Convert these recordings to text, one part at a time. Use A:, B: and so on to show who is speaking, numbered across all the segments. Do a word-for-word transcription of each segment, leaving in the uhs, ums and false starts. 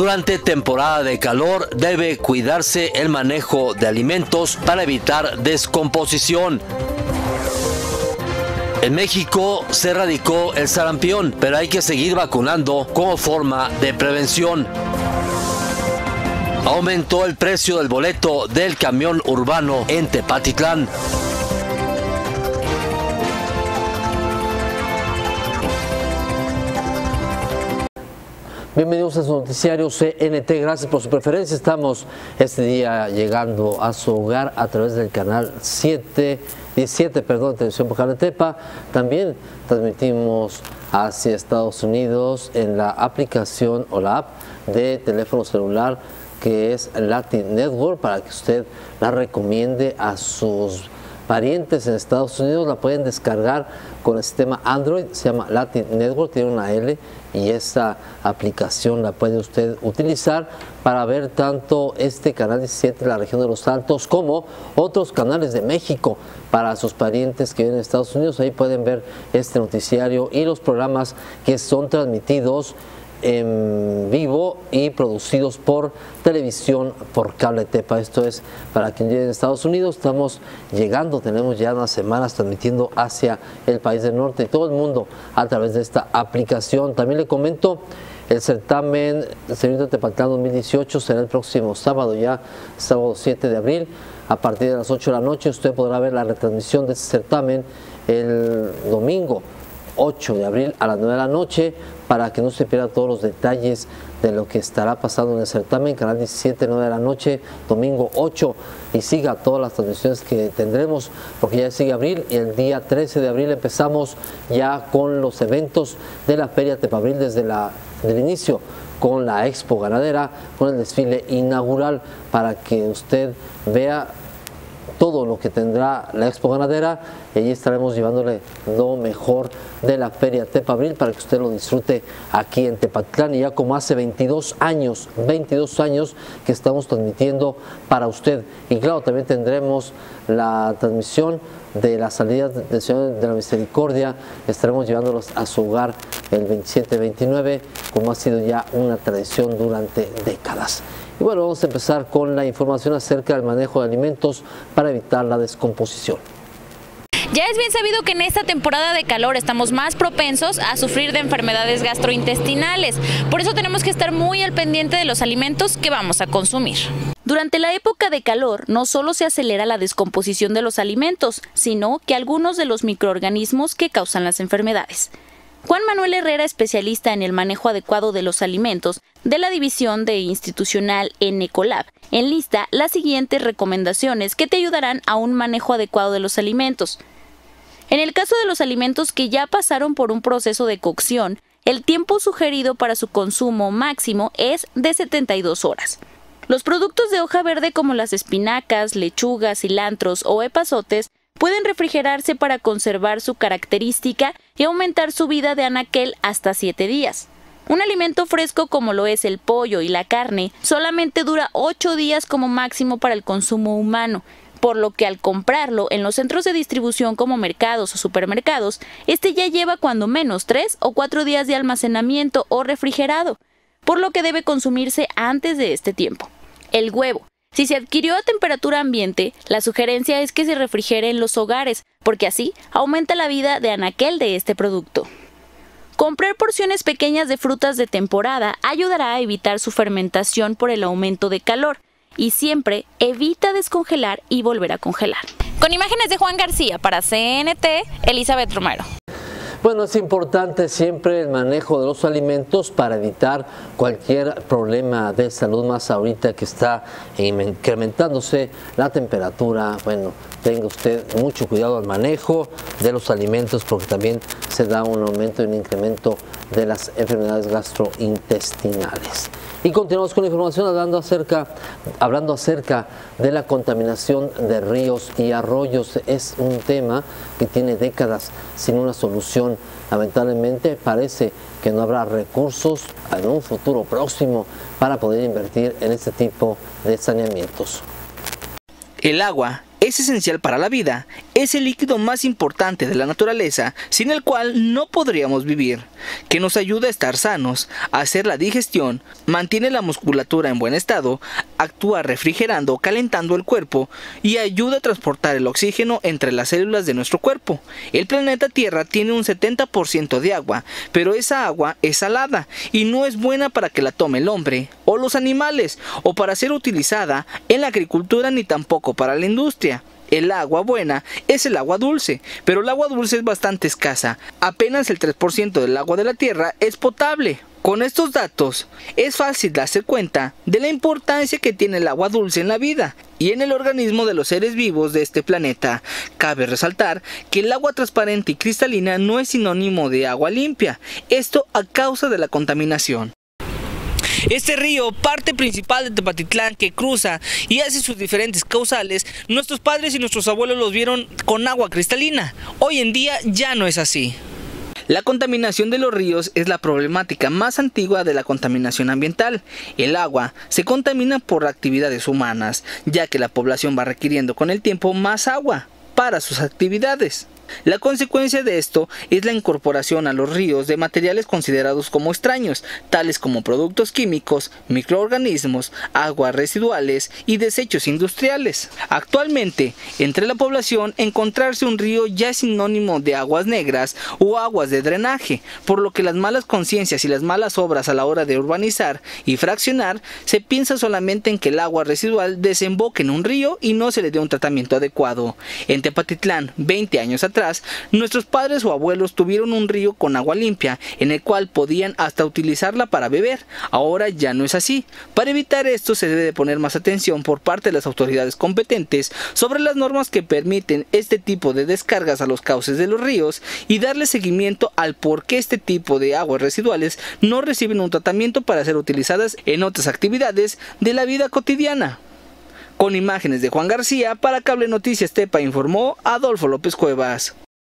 A: Durante temporada de calor debe cuidarse el manejo de alimentos para evitar descomposición. En México se erradicó el sarampión, pero hay que seguir vacunando como forma de prevención. Aumentó el precio del boleto del camión urbano en Tepatitlán. Bienvenidos a su noticiario C N T, gracias por su preferencia. Estamos este día llegando a su hogar a través del canal siete, diecisiete, perdón, Televisión por Cable Tepa. También transmitimos hacia Estados Unidos en la aplicación o la app de teléfono celular que es Latin Network, para que usted la recomiende a sus parientes en Estados Unidos. La pueden descargar con el sistema Android, se llama Latin Network, tiene una L, y esta aplicación la puede usted utilizar para ver tanto este canal diecisiete de la región de Los Altos como otros canales de México para sus parientes que viven en Estados Unidos. Ahí pueden ver este noticiario y los programas que son transmitidos en vivo y producidos por televisión por Cable Tepa. Esto es para quien vive en Estados Unidos. Estamos llegando, tenemos ya unas semanas transmitiendo hacia el país del norte y todo el mundo a través de esta aplicación. También le comento, el certamen Señorita Tepatitlán dos mil dieciocho será el próximo sábado, ya sábado siete de abril, a partir de las ocho de la noche. Usted podrá ver la retransmisión de este certamen el domingo ocho de abril a las nueve de la noche, para que no se pierda todos los detalles de lo que estará pasando en el certamen. Canal diecisiete, nueve de la noche, domingo ocho, y siga todas las transmisiones que tendremos, porque ya sigue abril y el día trece de abril empezamos ya con los eventos de la Feria Tepabril desde la, el inicio, con la Expo Ganadera, con el desfile inaugural, para que usted vea todo lo que tendrá la Expo Ganadera, y allí estaremos llevándole lo mejor de la Feria Tepabril para que usted lo disfrute aquí en Tepatitlán. Y ya como hace veintidós años, veintidós años que estamos transmitiendo para usted. Y claro, también tendremos la transmisión de la salida del Señor de la Misericordia. Estaremos llevándolos a su hogar el veintisiete veintinueve, como ha sido ya una tradición durante décadas. Y bueno, vamos a empezar con la información acerca del manejo de alimentos para evitar la descomposición.
B: Ya es bien sabido que en esta temporada de calor estamos más propensos a sufrir de enfermedades gastrointestinales. Por eso tenemos que estar muy al pendiente de los alimentos que vamos a consumir. Durante la época de calor no solo se acelera la descomposición de los alimentos, sino que algunos de los microorganismos que causan las enfermedades. Juan Manuel Herrera, especialista en el manejo adecuado de los alimentos de la División de Institucional en Ecolab, enlista las siguientes recomendaciones que te ayudarán a un manejo adecuado de los alimentos. En el caso de los alimentos que ya pasaron por un proceso de cocción, el tiempo sugerido para su consumo máximo es de setenta y dos horas. Los productos de hoja verde como las espinacas, lechugas, cilantros o epazotes pueden refrigerarse para conservar su característica y aumentar su vida de anaquel hasta siete días. Un alimento fresco como lo es el pollo y la carne solamente dura ocho días como máximo para el consumo humano, por lo que al comprarlo en los centros de distribución como mercados o supermercados, este ya lleva cuando menos tres o cuatro días de almacenamiento o refrigerado, por lo que debe consumirse antes de este tiempo. El huevo. Si se adquirió a temperatura ambiente, la sugerencia es que se refrigere en los hogares, porque así aumenta la vida de anaquel de este producto. Comprar porciones pequeñas de frutas de temporada ayudará a evitar su fermentación por el aumento de calor, y siempre evita descongelar y volver a congelar. Con imágenes de Juan García para C N T, Elizabeth Romero.
A: Bueno, es importante siempre el manejo de los alimentos para evitar cualquier problema de salud, más ahorita que está incrementándose la temperatura. Bueno, tenga usted mucho cuidado al manejo de los alimentos, porque también se da un aumento y un incremento de las enfermedades gastrointestinales. Y continuamos con la información hablando acerca, hablando acerca de la contaminación de ríos y arroyos. Es un tema que tiene décadas sin una solución. Lamentablemente parece que no habrá recursos en un futuro próximo para poder invertir en este tipo de saneamientos.
C: El agua es esencial para la vida, es el líquido más importante de la naturaleza, sin el cual no podríamos vivir. que nos ayuda a estar sanos, a hacer la digestión, mantiene la musculatura en buen estado, actúa refrigerando, calentando el cuerpo y ayuda a transportar el oxígeno entre las células de nuestro cuerpo. El planeta Tierra tiene un setenta por ciento de agua, pero esa agua es salada y no es buena para que la tome el hombre o los animales o para ser utilizada en la agricultura ni tampoco para la industria. El agua buena es el agua dulce, pero el agua dulce es bastante escasa. Apenas el tres por ciento del agua de la Tierra es potable. Con estos datos, es fácil darse cuenta de la importancia que tiene el agua dulce en la vida y en el organismo de los seres vivos de este planeta. Cabe resaltar que el agua transparente y cristalina no es sinónimo de agua limpia, esto a causa de la contaminación. Este río, parte principal de Tepatitlán, que cruza y hace sus diferentes causales, nuestros padres y nuestros abuelos los vieron con agua cristalina. Hoy en día ya no es así. La contaminación de los ríos es la problemática más antigua de la contaminación ambiental. El agua se contamina por actividades humanas, ya que la población va requiriendo con el tiempo más agua para sus actividades. La consecuencia de esto es la incorporación a los ríos de materiales considerados como extraños, tales como productos químicos, microorganismos, aguas residuales y desechos industriales. Actualmente, entre la población, encontrarse un río ya es sinónimo de aguas negras o aguas de drenaje, por lo que las malas conciencias y las malas obras a la hora de urbanizar y fraccionar, se piensa solamente en que el agua residual desemboque en un río y no se le dé un tratamiento adecuado. En Tepatitlán, veinte años atrás, nuestros padres o abuelos tuvieron un río con agua limpia, en el cual podían hasta utilizarla para beber. Ahora ya no es así. Para evitar esto se debe de poner más atención por parte de las autoridades competentes sobre las normas que permiten este tipo de descargas a los cauces de los ríos y darle seguimiento al por qué este tipo de aguas residuales no reciben un tratamiento para ser utilizadas en otras actividades de la vida cotidiana. Con imágenes de Juan García, para Cable Noticias Tepa informó Adolfo López Cuevas.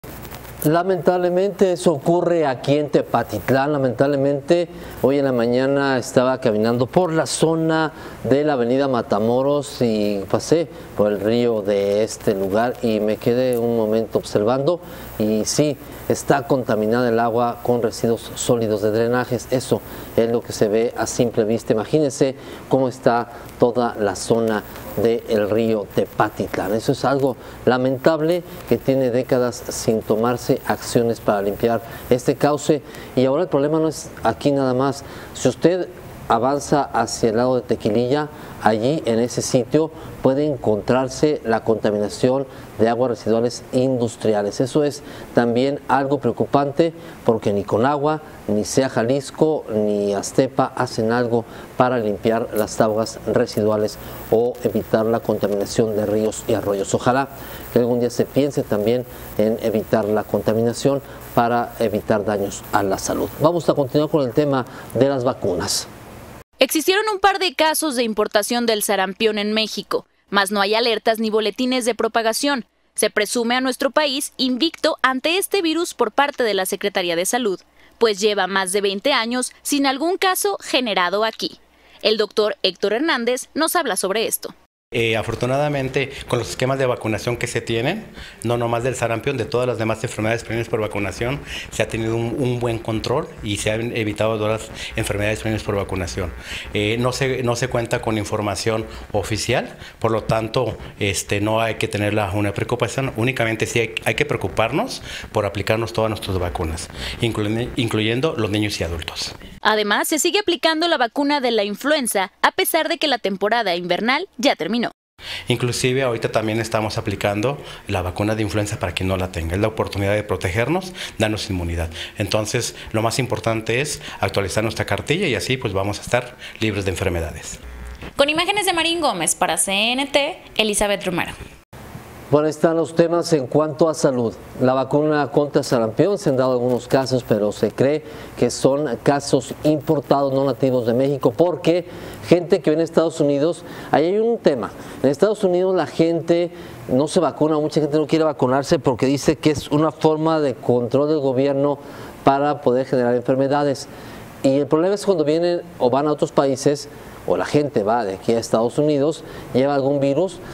A: Lamentablemente eso ocurre aquí en Tepatitlán. Lamentablemente hoy en la mañana estaba caminando por la zona de la avenida Matamoros y pasé por el río de este lugar y me quedé un momento observando y sí, está contaminada el agua con residuos sólidos de drenajes. Eso es lo que se ve a simple vista. Imagínense cómo está toda la zona del río Tepatitlán. Eso es algo lamentable que tiene décadas sin tomarse acciones para limpiar este cauce y ahora el problema no es aquí nada más. Si usted avanza hacia el lado de Tequililla, allí en ese sitio puede encontrarse la contaminación de aguas residuales industriales. Eso es también algo preocupante porque ni con agua, ni sea Jalisco, ni Aztepa hacen algo para limpiar las aguas residuales o evitar la contaminación de ríos y arroyos. Ojalá que algún día se piense también en evitar la contaminación para evitar daños a la salud. Vamos a continuar con el tema de las vacunas.
B: Existieron un par de casos de importación del sarampión en México, mas no hay alertas ni boletines de propagación. Se presume a nuestro país invicto ante este virus por parte de la Secretaría de Salud, pues lleva más de veinte años sin algún caso generado aquí. El doctor Héctor Hernández nos habla sobre esto.
D: Eh, afortunadamente, con los esquemas de vacunación que se tienen, no nomás del sarampión, de todas las demás enfermedades prevenidas por vacunación, se ha tenido un, un buen control y se han evitado todas las enfermedades prevenidas por vacunación. Eh, no, se, no se cuenta con información oficial, por lo tanto, este, no hay que tener la, una preocupación, únicamente sí hay, hay que preocuparnos por aplicarnos todas nuestras vacunas, incluyendo, incluyendo los niños y adultos.
B: Además, se sigue aplicando la vacuna de la influenza, a pesar de que la temporada invernal ya terminó.
D: Inclusive ahorita también estamos aplicando la vacuna de influenza para quien no la tenga. Es la oportunidad de protegernos, darnos inmunidad. Entonces, lo más importante es actualizar nuestra cartilla y así pues vamos a estar libres de enfermedades.
B: Con imágenes de Marín Gómez para C N T, Elizabeth Romero.
A: Bueno, están los temas en cuanto a salud. La vacuna contra sarampión se han dado algunos casos, pero se cree que son casos importados, no nativos de México, porque gente que viene a Estados Unidos, ahí hay un tema. En Estados Unidos la gente no se vacuna, mucha gente no quiere vacunarse porque dice que es una forma de control del gobierno para poder generar enfermedades. Y el problema es cuando vienen o van a otros países, o la gente va de aquí a Estados Unidos, lleva algún virus,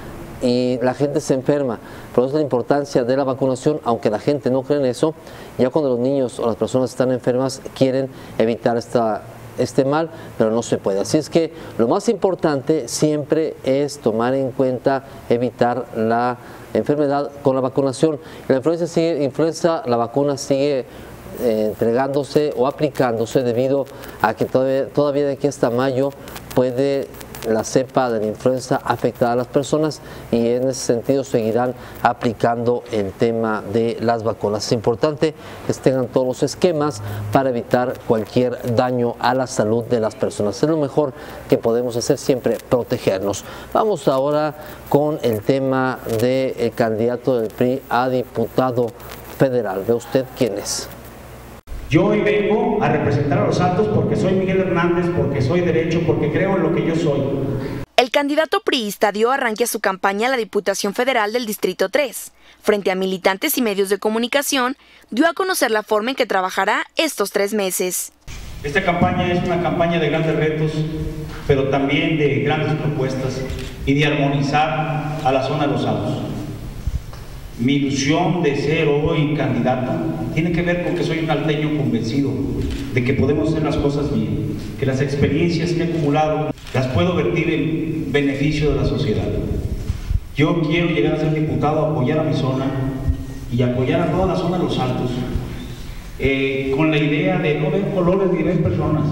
A: y la gente se enferma. Por eso la importancia de la vacunación, aunque la gente no cree en eso, ya cuando los niños o las personas están enfermas quieren evitar esta, este mal, pero no se puede. Así es que lo más importante siempre es tomar en cuenta evitar la enfermedad con la vacunación. La influenza, sigue, influenza la vacuna sigue eh, entregándose o aplicándose debido a que todavía, todavía de aquí hasta mayo puede la cepa de la influenza afectar a las personas, y en ese sentido seguirán aplicando el tema de las vacunas. Es importante que tengan todos los esquemas para evitar cualquier daño a la salud de las personas. Es lo mejor que podemos hacer, siempre protegernos. Vamos ahora con el tema del candidato del P R I a diputado federal. ¿Ve usted quién es?
E: Yo hoy vengo a representar a Los Altos porque soy Miguel Hernández, porque soy derecho, porque creo en lo que yo soy.
F: El candidato priista dio arranque a su campaña a la Diputación Federal del Distrito tres. Frente a militantes y medios de comunicación, dio a conocer la forma en que trabajará estos tres meses.
E: Esta campaña es una campaña de grandes retos, pero también de grandes propuestas y de armonizar a la zona de Los Altos. Mi ilusión de ser hoy candidato tiene que ver con que soy un alteño convencido de que podemos hacer las cosas bien, que las experiencias que he acumulado las puedo vertir en beneficio de la sociedad. Yo quiero llegar a ser diputado, apoyar a mi zona y apoyar a toda la zona de Los Altos, eh, con la idea de no ver colores ni ver personas,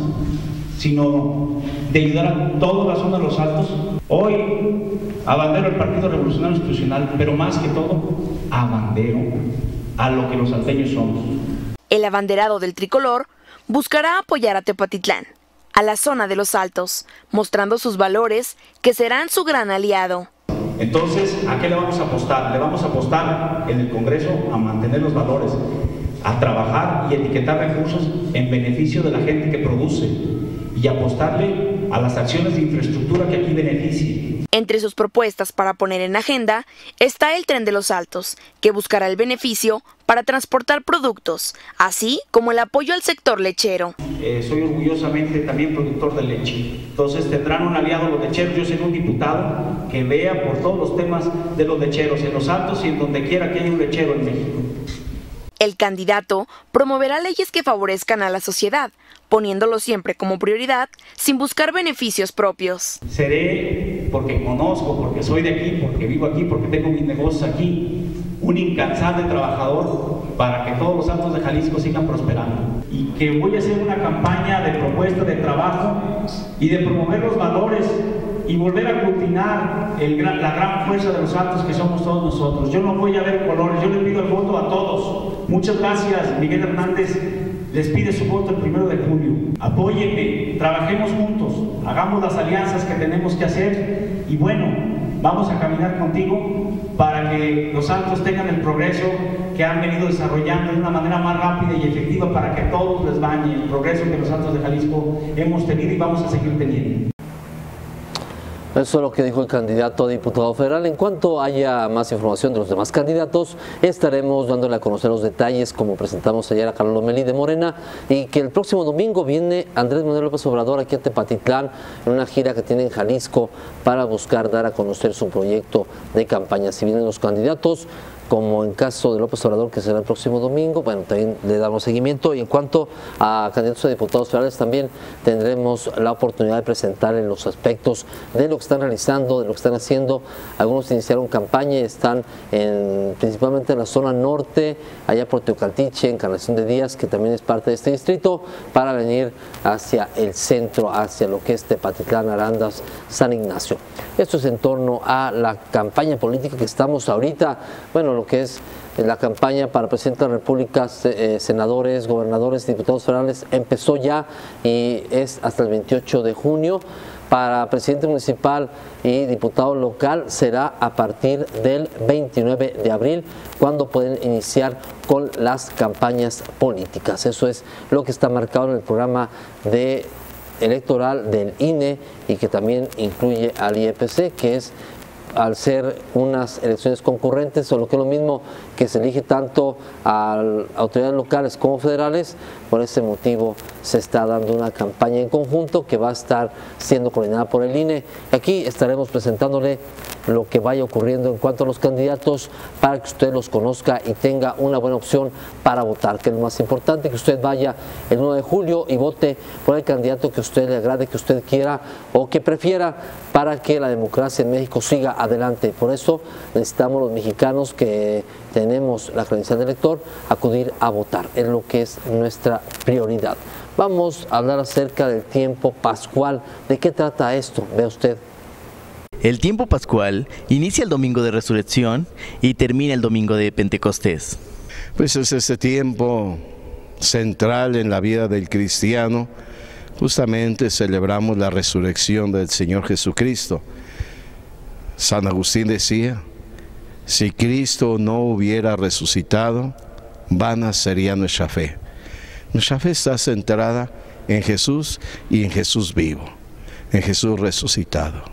E: sino de ayudar a toda la zona de Los Altos. Hoy abandero el Partido Revolucionario Institucional, pero más que todo, abandero a lo que los salteños somos.
F: El abanderado del tricolor buscará apoyar a Tepatitlán, a la zona de Los Altos, mostrando sus valores que serán su gran aliado.
E: Entonces, ¿a qué le vamos a apostar? Le vamos a apostar en el Congreso a mantener los valores, a trabajar y etiquetar recursos en beneficio de la gente que produce y apostarle a las acciones de infraestructura que aquí beneficien.
F: Entre sus propuestas para poner en agenda está el Tren de Los Altos, que buscará el beneficio para transportar productos, así como el apoyo al sector lechero.
E: Eh, soy orgullosamente también productor de leche, entonces tendrán un aliado los lecheros. Yo seré un diputado que vea por todos los temas de los lecheros en Los Altos y en donde quiera que haya un lechero en México.
F: El candidato promoverá leyes que favorezcan a la sociedad, poniéndolo siempre como prioridad, sin buscar beneficios propios.
E: Seré, porque conozco, porque soy de aquí, porque vivo aquí, porque tengo mis negocios aquí, un incansable trabajador para que todos los Altos de Jalisco sigan prosperando. Y que voy a hacer una campaña de propuesta de trabajo y de promover los valores y volver a aglutinar el gran, la gran fuerza de Los Altos que somos todos nosotros. Yo no voy a ver colores, yo le pido el voto a todos. Muchas gracias. Miguel Hernández les pide su voto el primero de julio. Apóyenme, trabajemos juntos, hagamos las alianzas que tenemos que hacer y bueno, vamos a caminar contigo para que Los Altos tengan el progreso que han venido desarrollando de una manera más rápida y efectiva para que todos les bañe el progreso que Los Altos de Jalisco hemos tenido y vamos a seguir teniendo.
A: Eso es lo que dijo el candidato a diputado federal. En cuanto haya más información de los demás candidatos, estaremos dándole a conocer los detalles, como presentamos ayer a Carlos Lomelí de Morena, y que el próximo domingo viene Andrés Manuel López Obrador aquí a Tepatitlán en una gira que tiene en Jalisco para buscar dar a conocer su proyecto de campaña. Si vienen los candidatos, como en caso de López Obrador, que será el próximo domingo, bueno, también le damos seguimiento. Y en cuanto a candidatos a diputados federales, también tendremos la oportunidad de presentarles los aspectos de lo que están realizando, de lo que están haciendo. Algunos iniciaron campaña y están en, principalmente en la zona norte, allá por Teocaltiche, Encarnación de Díaz, que también es parte de este distrito, para venir hacia el centro, hacia lo que es Tepatitlán, Arandas, San Ignacio. Esto es en torno a la campaña política que estamos ahorita, bueno, lo que es la campaña para presidente de la República, eh, senadores, gobernadores, diputados federales, empezó ya y es hasta el veintiocho de junio. Para presidente municipal y diputado local será a partir del veintinueve de abril, cuando pueden iniciar con las campañas políticas. Eso es lo que está marcado en el programa de electoral del I N E y que también incluye al I E P C, que es al ser unas elecciones concurrentes, o lo que es lo mismo, que se elige tanto a autoridades locales como federales. Por ese motivo se está dando una campaña en conjunto que va a estar siendo coordinada por el I N E. Aquí estaremos presentándole lo que vaya ocurriendo en cuanto a los candidatos para que usted los conozca y tenga una buena opción para votar, que es lo más importante, que usted vaya el nueve de julio y vote por el candidato que a usted le agrade, que usted quiera o que prefiera, para que la democracia en México siga adelante. Por eso necesitamos los mexicanos que tenemos la credencial de elector acudir a votar, es lo que es nuestra prioridad. Vamos a hablar acerca del tiempo pascual. ¿De qué trata esto? Vea usted.
G: El tiempo pascual inicia el domingo de Resurrección y termina el domingo de Pentecostés.
H: Pues es este tiempo central en la vida del cristiano. Justamente celebramos la resurrección del Señor Jesucristo. San Agustín decía, si Cristo no hubiera resucitado, vana sería nuestra fe. Nuestra fe está centrada en Jesús y en Jesús vivo, en Jesús resucitado.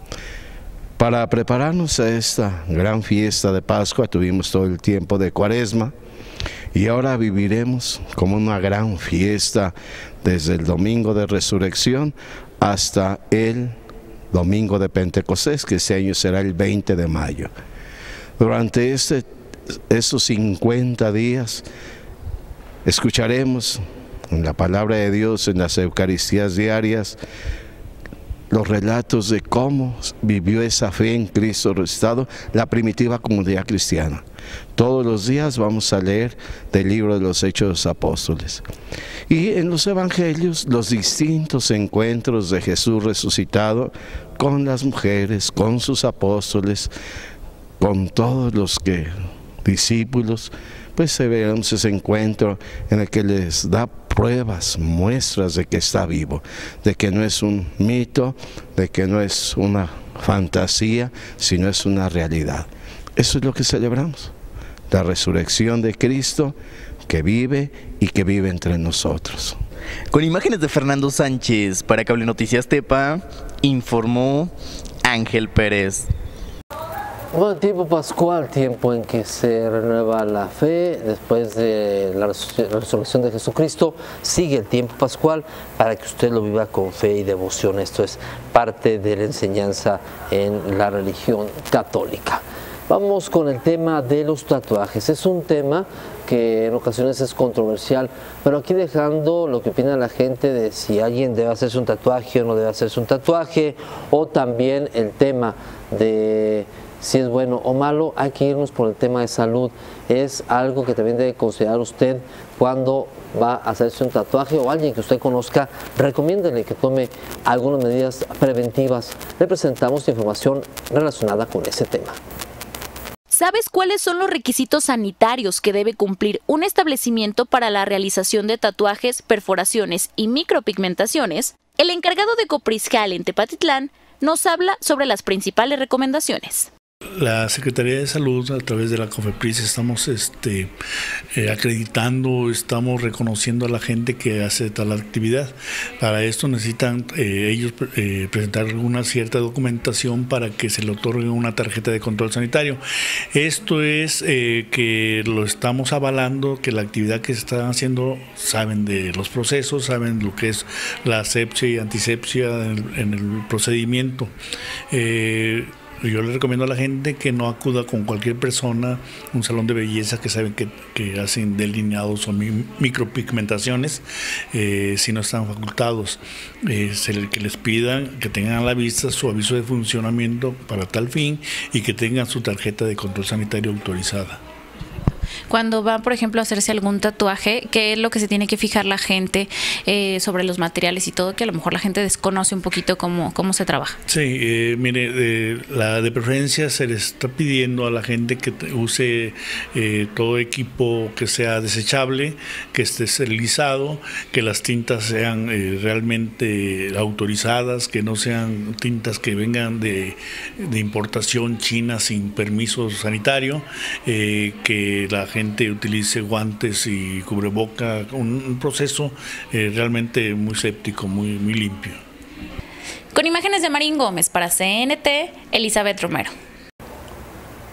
H: Para prepararnos a esta gran fiesta de Pascua tuvimos todo el tiempo de Cuaresma y ahora viviremos como una gran fiesta desde el domingo de Resurrección hasta el domingo de Pentecostés, que este año será el veinte de mayo. Durante este, estos cincuenta días escucharemos en la palabra de Dios, en las Eucaristías diarias, los relatos de cómo vivió esa fe en Cristo resucitado la primitiva comunidad cristiana. Todos los días vamos a leer del libro de los Hechos de los Apóstoles. Y en los evangelios, los distintos encuentros de Jesús resucitado con las mujeres, con sus apóstoles, con todos los que, discípulos, pues se veremos ese encuentro en el que les da pruebas, muestras de que está vivo, de que no es un mito, de que no es una fantasía, sino es una realidad. Eso es lo que celebramos, la resurrección de Cristo que vive y que vive entre nosotros.
G: Con imágenes de Fernando Sánchez, para Cable Noticias Tepa, informó Ángel Pérez.
A: Bueno, tiempo pascual, tiempo en que se renueva la fe después de la resurrección de Jesucristo. Sigue el tiempo pascual para que usted lo viva con fe y devoción. Esto es parte de la enseñanza en la religión católica. Vamos con el tema de los tatuajes. Es un tema que en ocasiones es controversial, pero aquí dejando lo que opina la gente de si alguien debe hacerse un tatuaje o no debe hacerse un tatuaje, o también el tema de si es bueno o malo. Hay que irnos por el tema de salud. Es algo que también debe considerar usted cuando va a hacerse un tatuaje, o alguien que usted conozca, recomiéndele que tome algunas medidas preventivas. Le presentamos información relacionada con ese tema.
B: ¿Sabes cuáles son los requisitos sanitarios que debe cumplir un establecimiento para la realización de tatuajes, perforaciones y micropigmentaciones? El encargado de Copriscal en Tepatitlán nos habla sobre las principales recomendaciones.
I: La Secretaría de Salud, a través de la COFEPRIS, estamos este, eh, acreditando, estamos reconociendo a la gente que hace tal actividad. Para esto necesitan eh, ellos eh, presentar una cierta documentación para que se le otorgue una tarjeta de control sanitario. Esto es eh, que lo estamos avalando, que la actividad que se está haciendo, saben de los procesos, saben lo que es la asepsia y antisepsia en, en el procedimiento. Eh, Yo le recomiendo a la gente que no acuda con cualquier persona, un salón de belleza que saben que, que hacen delineados o mi, micropigmentaciones, eh, si no están facultados. Eh, se le, que les pidan que tengan a la vista su aviso de funcionamiento para tal fin y que tengan su tarjeta de control sanitario autorizada.
B: Cuando va, por ejemplo, a hacerse algún tatuaje, ¿qué es lo que se tiene que fijar la gente eh, sobre los materiales y todo? Que a lo mejor la gente desconoce un poquito cómo, cómo se trabaja.
I: Sí, eh, mire, eh, la de preferencia se le está pidiendo a la gente que use eh, todo equipo que sea desechable, que esté esterilizado, que las tintas sean eh, realmente autorizadas, que no sean tintas que vengan de, de importación china sin permiso sanitario, eh, que la gente gente utilice guantes y cubreboca, un, un proceso eh, realmente muy séptico, muy, muy limpio.
B: Con imágenes de Marín Gómez para C N T, Elizabeth Romero.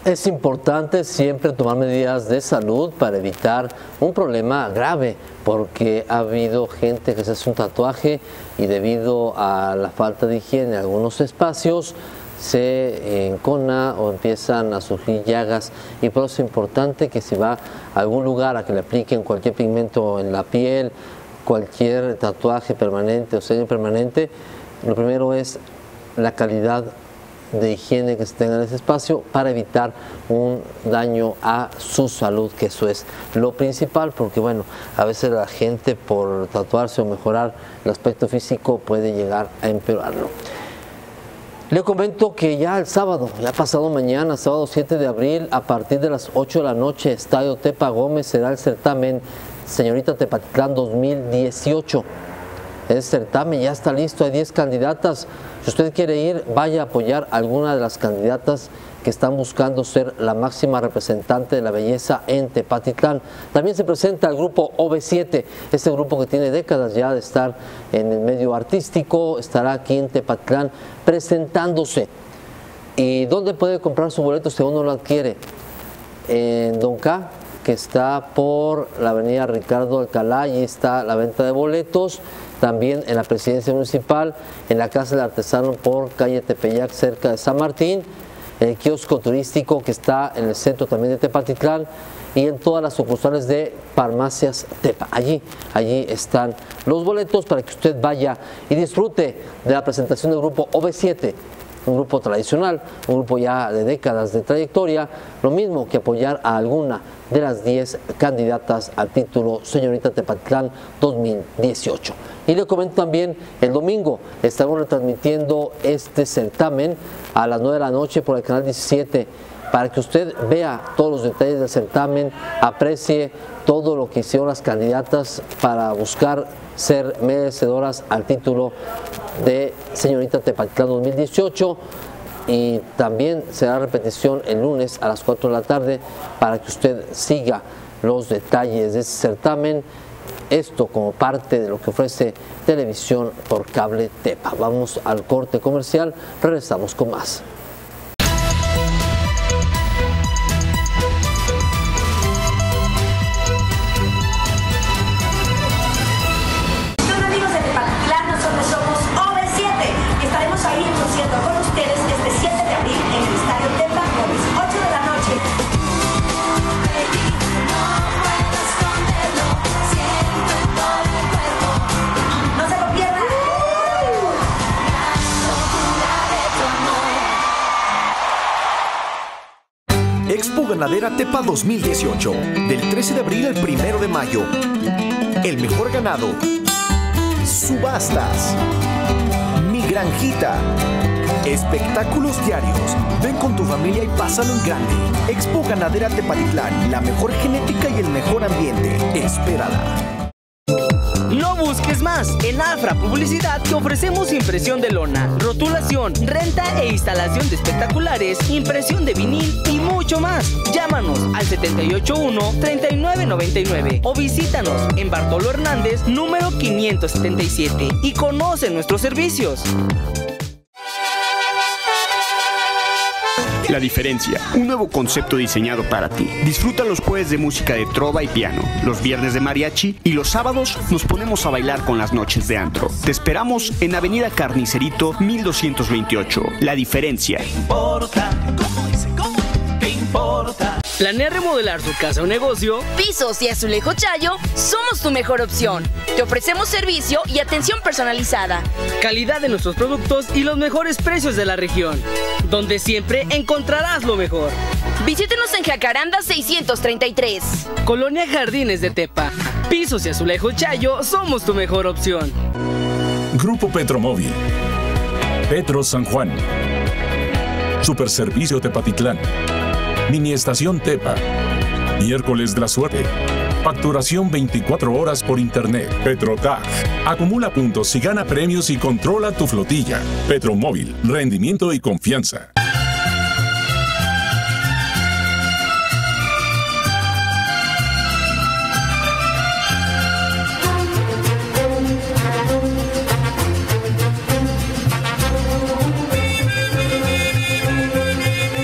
A: Es importante siempre tomar medidas de salud para evitar un problema grave, porque ha habido gente que se hace un tatuaje y debido a la falta de higiene en algunos espacios se encona o empiezan a surgir llagas, y por eso es importante que si va a algún lugar a que le apliquen cualquier pigmento en la piel, cualquier tatuaje permanente o semipermanente, lo primero es la calidad de higiene que se tenga en ese espacio para evitar un daño a su salud, que eso es lo principal, porque bueno, a veces la gente por tatuarse o mejorar el aspecto físico puede llegar a empeorarlo. Le comento que ya el sábado, ya pasado mañana, sábado siete de abril, a partir de las ocho de la noche, Estadio Tepa Gómez, será el certamen Señorita Tepatitlán dos mil dieciocho. El certamen ya está listo, hay diez candidatas. Si usted quiere ir, vaya a apoyar a alguna de las candidatas que están buscando ser la máxima representante de la belleza en Tepatitlán. También se presenta el grupo O V siete, este grupo que tiene décadas ya de estar en el medio artístico, estará aquí en Tepatitlán presentándose. ¿Y dónde puede comprar su boleto si uno lo adquiere? En Don K, que está por la avenida Ricardo Alcalá, allí está la venta de boletos. También en la Presidencia Municipal, en la Casa del Artesano por calle Tepeyac, cerca de San Martín, el kiosco turístico que está en el centro también de Tepatitlán, y en todas las sucursales de Farmacias Tepa. Allí, allí están los boletos para que usted vaya y disfrute de la presentación del grupo O V siete, un grupo tradicional, un grupo ya de décadas de trayectoria, lo mismo que apoyar a alguna de las diez candidatas al título Señorita Tepatitlán dos mil dieciocho. Y le comento también, el domingo estamos retransmitiendo este certamen a las nueve de la noche por el canal diecisiete, para que usted vea todos los detalles del certamen, aprecie todo lo que hicieron las candidatas para buscar ser merecedoras al título de Señorita Tepatitlán dos mil dieciocho. Y también será repetición el lunes a las cuatro de la tarde para que usted siga los detalles de ese certamen. Esto como parte de lo que ofrece Televisión por Cable Tepa. Vamos al corte comercial, regresamos con más.
J: Expo Ganadera Tepa dos mil dieciocho, del trece de abril al primero de mayo. El mejor ganado, subastas, Mi Granjita, espectáculos diarios. Ven con tu familia y pásalo en grande. Expo Ganadera Tepatitlán, la mejor genética y el mejor ambiente. Espérala.
C: No busques más. En Afra Publicidad te ofrecemos impresión de lona, rotulación, renta e instalación de espectaculares, impresión de vinil y mucho más. Llámanos al setenta y ocho uno, treinta y nueve noventa y nueve o visítanos en Bartolo Hernández, número quinientos setenta y siete, y conoce nuestros servicios.
K: La Diferencia, un nuevo concepto diseñado para ti. Disfruta los jueves de música de trova y piano, los viernes de mariachi y los sábados nos ponemos a bailar con las noches de antro. Te esperamos en Avenida Carnicerito mil doscientos veintiocho. La Diferencia.
L: ¿Qué importa? ¿Cómo dice? ¿Cómo? ¿Qué importa?
C: ¿Planea remodelar su casa o negocio?
F: Pisos y Azulejo Chayo somos tu mejor opción. Te ofrecemos servicio y atención personalizada,
C: calidad de nuestros productos y los mejores precios de la región, donde siempre encontrarás lo mejor.
F: Visítenos en Jacaranda seiscientos treinta y tres,
C: Colonia Jardines de Tepa. Pisos y Azulejo Chayo somos tu mejor opción.
M: Grupo Petromóvil, Petro San Juan, Superservicio Tepatitlán, Mini Estación Tepa, Miércoles de la Suerte, facturación veinticuatro horas por internet. Petrotag, acumula puntos y gana premios y controla tu flotilla. Petromóvil, rendimiento y confianza.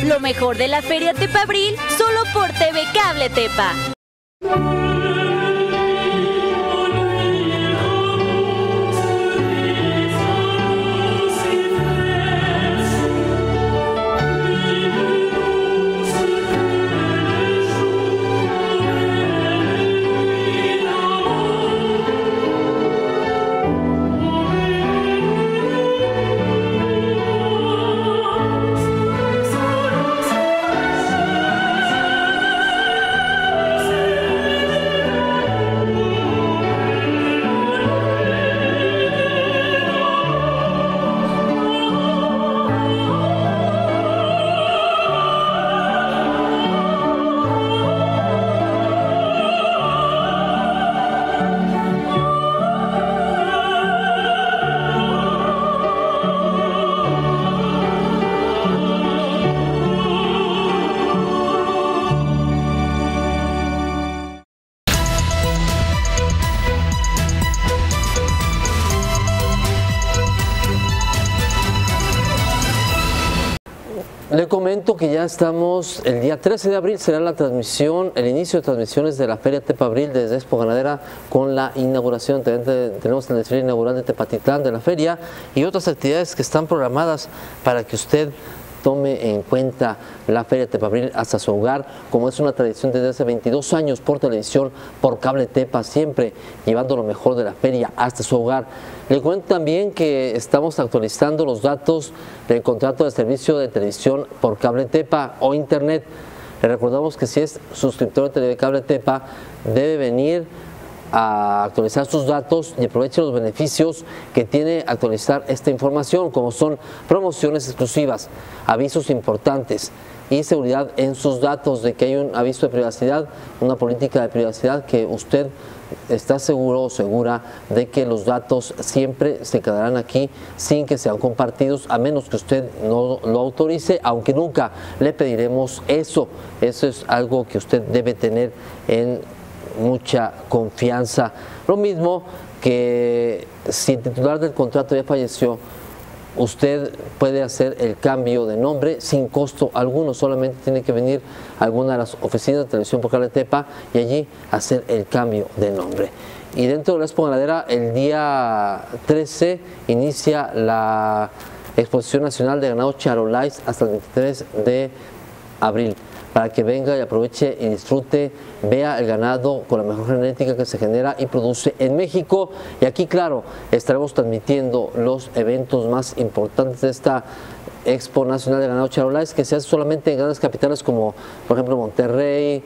N: Lo mejor de la Feria Tepa Abril, solo por T V Cable Tepa.
A: Le comento que ya estamos, el día trece de abril será la transmisión, el inicio de transmisiones de la Feria Tepa Abril desde Expo Ganadera con la inauguración. Tenemos el desfile inaugural de Tepatitlán de la feria y otras actividades que están programadas para que usted tome en cuenta la Feria Tepa Abril hasta su hogar, como es una tradición desde hace veintidós años por televisión, por Cable Tepa, siempre llevando lo mejor de la feria hasta su hogar. Le cuento también que estamos actualizando los datos del contrato de servicio de televisión por Cable Tepa o Internet. Le recordamos que si es suscriptor de T V Cable Tepa, debe venir a actualizar sus datos y aproveche los beneficios que tiene actualizar esta información, como son promociones exclusivas, avisos importantes y seguridad en sus datos, de que hay un aviso de privacidad, una política de privacidad que usted está seguro o segura de que los datos siempre se quedarán aquí sin que sean compartidos, a menos que usted no lo autorice, aunque nunca le pediremos eso. Eso es algo que usted debe tener en mucha confianza. Lo mismo que si el titular del contrato ya falleció, usted puede hacer el cambio de nombre sin costo alguno, solamente tiene que venir a alguna de las oficinas de televisión por Cable Tepa y allí hacer el cambio de nombre. Y dentro de la Expo Ganadera, el día trece inicia la Exposición Nacional de Ganado Charolais hasta el veintitrés de abril. Para que venga y aproveche y disfrute, vea el ganado con la mejor genética que se genera y produce en México. Y aquí, claro, estaremos transmitiendo los eventos más importantes de esta Expo Nacional de Ganado Charolais, que se hace solamente en grandes capitales como, por ejemplo, Monterrey,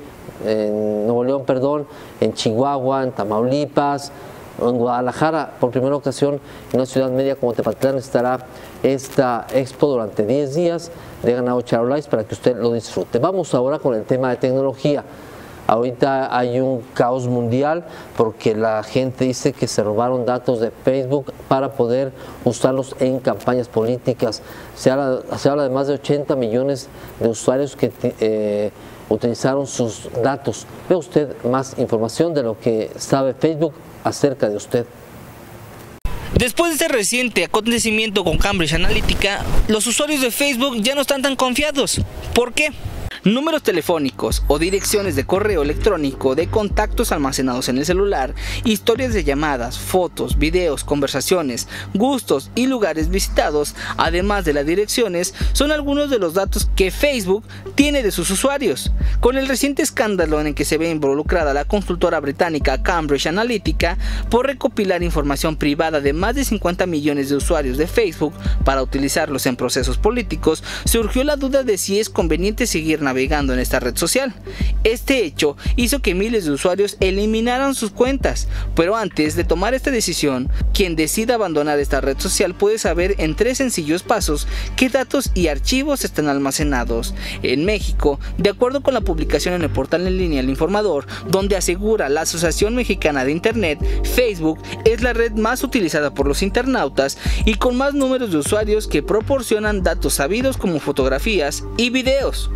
A: en Nuevo León, perdón, en Chihuahua, en Tamaulipas, en Guadalajara. Por primera ocasión en una ciudad media como Tepatitlán estará esta expo durante diez días de ganado Charolais para que usted lo disfrute. Vamos ahora con el tema de tecnología. Ahorita hay un caos mundial porque la gente dice que se robaron datos de Facebook para poder usarlos en campañas políticas. Se habla, se habla de más de ochenta millones de usuarios que eh, utilizaron sus datos. Ve usted más información de lo que sabe Facebook acerca de usted.
C: Después de este reciente acontecimiento con Cambridge Analytica, los usuarios de Facebook ya no están tan confiados. ¿Por qué? Números telefónicos o direcciones de correo electrónico de contactos almacenados en el celular, historias de llamadas, fotos, videos, conversaciones, gustos y lugares visitados, además de las direcciones, son algunos de los datos que Facebook tiene de sus usuarios. Con el reciente escándalo en el que se ve involucrada la consultora británica Cambridge Analytica por recopilar información privada de más de cincuenta millones de usuarios de Facebook para utilizarlos en procesos políticos, surgió la duda de si es conveniente seguir navegando navegando en esta red social. Este hecho hizo que miles de usuarios eliminaran sus cuentas, pero antes de tomar esta decisión, quien decida abandonar esta red social puede saber en tres sencillos pasos qué datos y archivos están almacenados. En México, de acuerdo con la publicación en el portal en línea El Informador, donde asegura la Asociación Mexicana de Internet, Facebook es la red más utilizada por los internautas y con más números de usuarios que proporcionan datos sabidos como fotografías y videos. Para conocer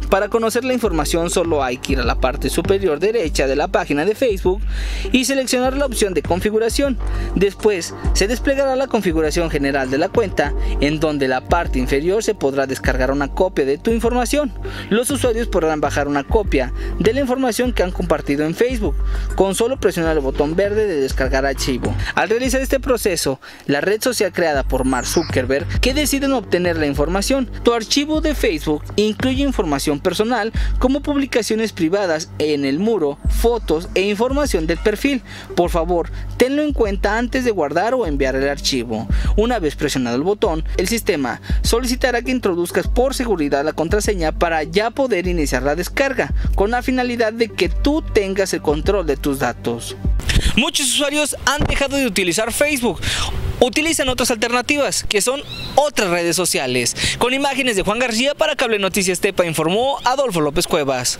C: conocer la información solo hay que ir a la parte superior derecha de la página de Facebook y seleccionar la opción de configuración. Después se desplegará la configuración general de la cuenta, en donde la parte inferior se podrá descargar una copia de tu información. Los usuarios podrán bajar una copia de la información que han compartido en Facebook con solo presionar el botón verde de descargar archivo. Al realizar este proceso, la red social creada por Mark Zuckerberg, que deciden obtener la información. Tu archivo de Facebook incluye información personal como publicaciones privadas en el muro, fotos e información del perfil. Por favor, tenlo en cuenta antes de guardar o enviar el archivo. Una vez presionado el botón, el sistema solicitará que introduzcas por seguridad la contraseña para ya poder iniciar la descarga, con la finalidad de que tú tengas el control de tus datos. Muchos usuarios han dejado de utilizar Facebook. Utilizan otras alternativas, que son otras redes sociales. Con imágenes de Juan García para Cable Noticias Tepa, informó Adolfo López Cuevas.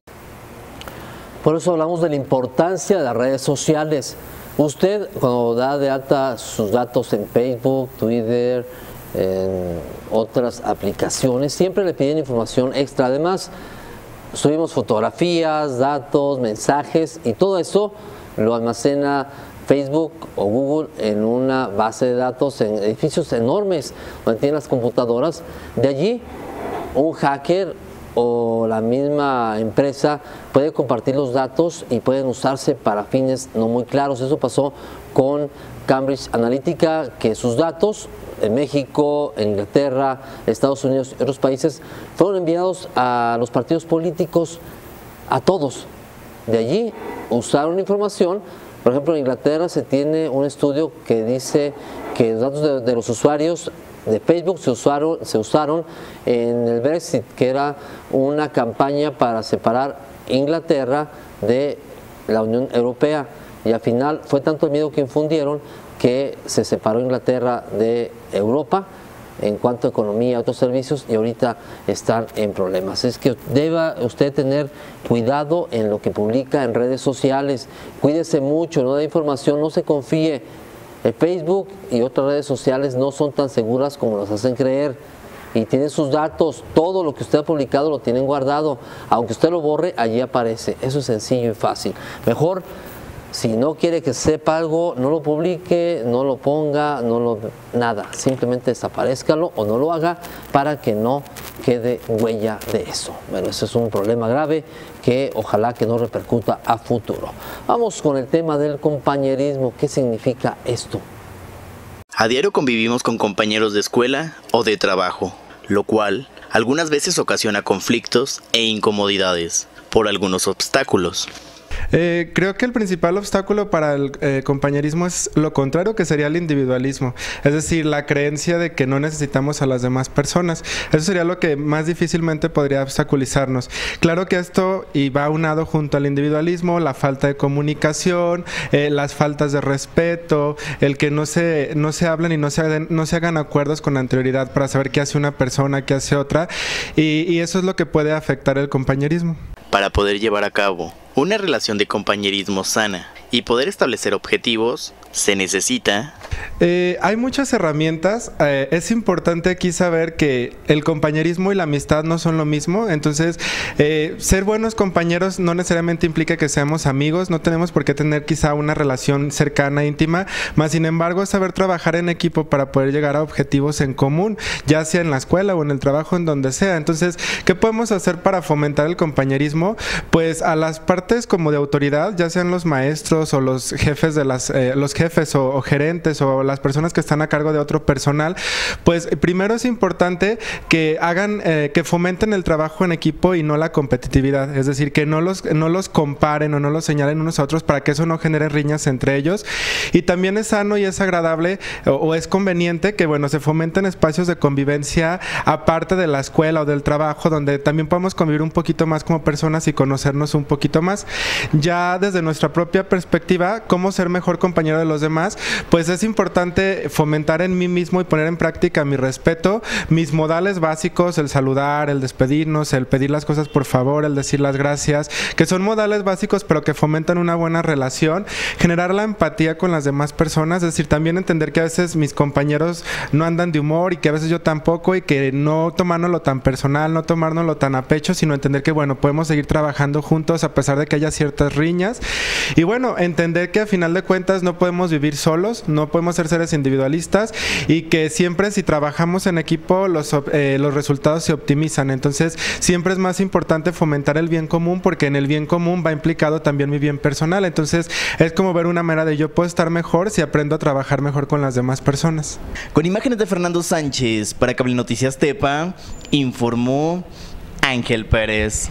A: Por eso hablamos de la importancia de las redes sociales. Usted, cuando da de alta sus datos en Facebook, Twitter, en otras aplicaciones, siempre le piden información extra. Además, subimos fotografías, datos, mensajes, y todo eso lo almacena Facebook o Google en una base de datos en edificios enormes donde tienen las computadoras. De allí, un hacker o la misma empresa puede compartir los datos y pueden usarse para fines no muy claros. Eso pasó con Cambridge Analytica, que sus datos en México, en Inglaterra, Estados Unidos y otros países fueron enviados a los partidos políticos, a todos. De allí usaron información. Por ejemplo, en Inglaterra se tiene un estudio que dice que los datos de, de los usuarios de Facebook se usaron, se usaron en el Brexit, que era una campaña para separar Inglaterra de la Unión Europea. Y al final fue tanto el miedo que infundieron que se separó Inglaterra de Europa en cuanto a economía y otros servicios, y ahorita están en problemas. Es que deba usted tener cuidado en lo que publica en redes sociales. Cuídese mucho, no dé información, no se confíe. El Facebook y otras redes sociales no son tan seguras como nos hacen creer, y tienen sus datos. Todo lo que usted ha publicado lo tienen guardado. Aunque usted lo borre, allí aparece. Eso es sencillo y fácil. Mejor, si no quiere que sepa algo, no lo publique, no lo ponga, no lo nada. Simplemente desaparezcalo o no lo haga para que no quede huella de eso. Bueno, eso es un problema grave que ojalá que no repercuta a futuro. Vamos con el tema del compañerismo. ¿Qué significa esto?
G: A diario convivimos con compañeros de escuela o de trabajo, lo cual algunas veces ocasiona conflictos e incomodidades por algunos obstáculos.
O: Eh, creo que el principal obstáculo para el eh, compañerismo es lo contrario, que sería el individualismo, es decir, la creencia de que no necesitamos a las demás personas. Eso sería lo que más difícilmente podría obstaculizarnos. Claro que esto y va aunado junto al individualismo, la falta de comunicación, eh, las faltas de respeto, el que no se, no se hablen y no se, hagan, no se hagan acuerdos con anterioridad para saber qué hace una persona, qué hace otra, y, y eso es lo que puede afectar el compañerismo.
G: Para poder llevar a cabo una relación de compañerismo sana y poder establecer objetivos, se necesita...
O: Eh, hay muchas herramientas. Eh, es importante aquí saber que el compañerismo y la amistad no son lo mismo. Entonces, eh, ser buenos compañeros no necesariamente implica que seamos amigos. No tenemos por qué tener quizá una relación cercana, íntima. Más sin embargo, saber trabajar en equipo para poder llegar a objetivos en común, ya sea en la escuela o en el trabajo, en donde sea. Entonces, ¿qué podemos hacer para fomentar el compañerismo? Pues a las partes como de autoridad, ya sean los maestros o los jefes de las, eh, los jefes o, o gerentes o las personas que están a cargo de otro personal, pues primero es importante que hagan, eh, que fomenten el trabajo en equipo y no la competitividad, es decir, que no los, no los comparen o no los señalen unos a otros para que eso no genere riñas entre ellos. Y también es sano y es agradable o, o es conveniente que, bueno, se fomenten espacios de convivencia aparte de la escuela o del trabajo, donde también podamos convivir un poquito más como personas y conocernos un poquito más. Ya desde nuestra propia perspectiva, cómo ser mejor compañero de los demás, pues es importante importante fomentar en mí mismo y poner en práctica mi respeto, mis modales básicos, el saludar, el despedirnos, el pedir las cosas por favor, el decir las gracias, que son modales básicos pero que fomentan una buena relación, generar la empatía con las demás personas, es decir, también entender que a veces mis compañeros no andan de humor y que a veces yo tampoco, y que no tomárnoslo tan personal, no tomárnoslo tan a pecho, sino entender que bueno, podemos seguir trabajando juntos a pesar de que haya ciertas riñas, y bueno, entender que a final de cuentas no podemos vivir solos, no podemos ser seres individualistas, y que siempre si trabajamos en equipo los, eh, los resultados se optimizan. Entonces siempre es más importante fomentar el bien común, porque en el bien común va implicado también mi bien personal. Entonces es como ver una manera de yo puedo estar mejor si aprendo a trabajar mejor con las demás personas.
G: Con imágenes de Fernando Sánchez, para Cable Noticias Tepa, informó Ángel Pérez.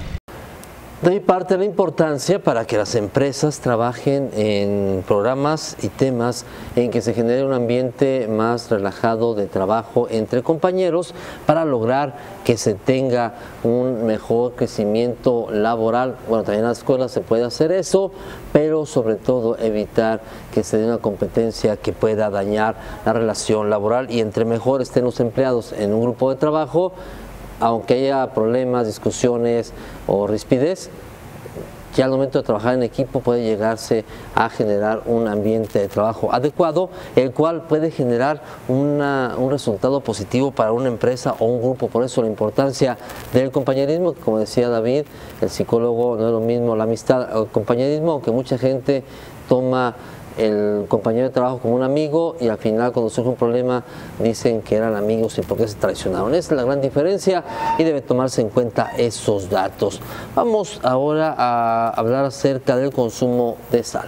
A: De mi parte, la importancia para que las empresas trabajen en programas y temas en que se genere un ambiente más relajado de trabajo entre compañeros para lograr que se tenga un mejor crecimiento laboral. Bueno, también en las escuelas se puede hacer eso, pero sobre todo evitar que se dé una competencia que pueda dañar la relación laboral, y entre mejor estén los empleados en un grupo de trabajo, aunque haya problemas, discusiones o rispidez, ya al momento de trabajar en equipo puede llegarse a generar un ambiente de trabajo adecuado, el cual puede generar una, un resultado positivo para una empresa o un grupo. Por eso la importancia del compañerismo, que como decía David, el psicólogo, no es lo mismo la amistad o el compañerismo, aunque mucha gente toma el compañero de trabajo como un amigo y al final cuando surge un problema dicen que eran amigos y por qué se traicionaron. Esa es la gran diferencia y debe tomarse en cuenta esos datos. Vamos ahora a hablar acerca del consumo de sal.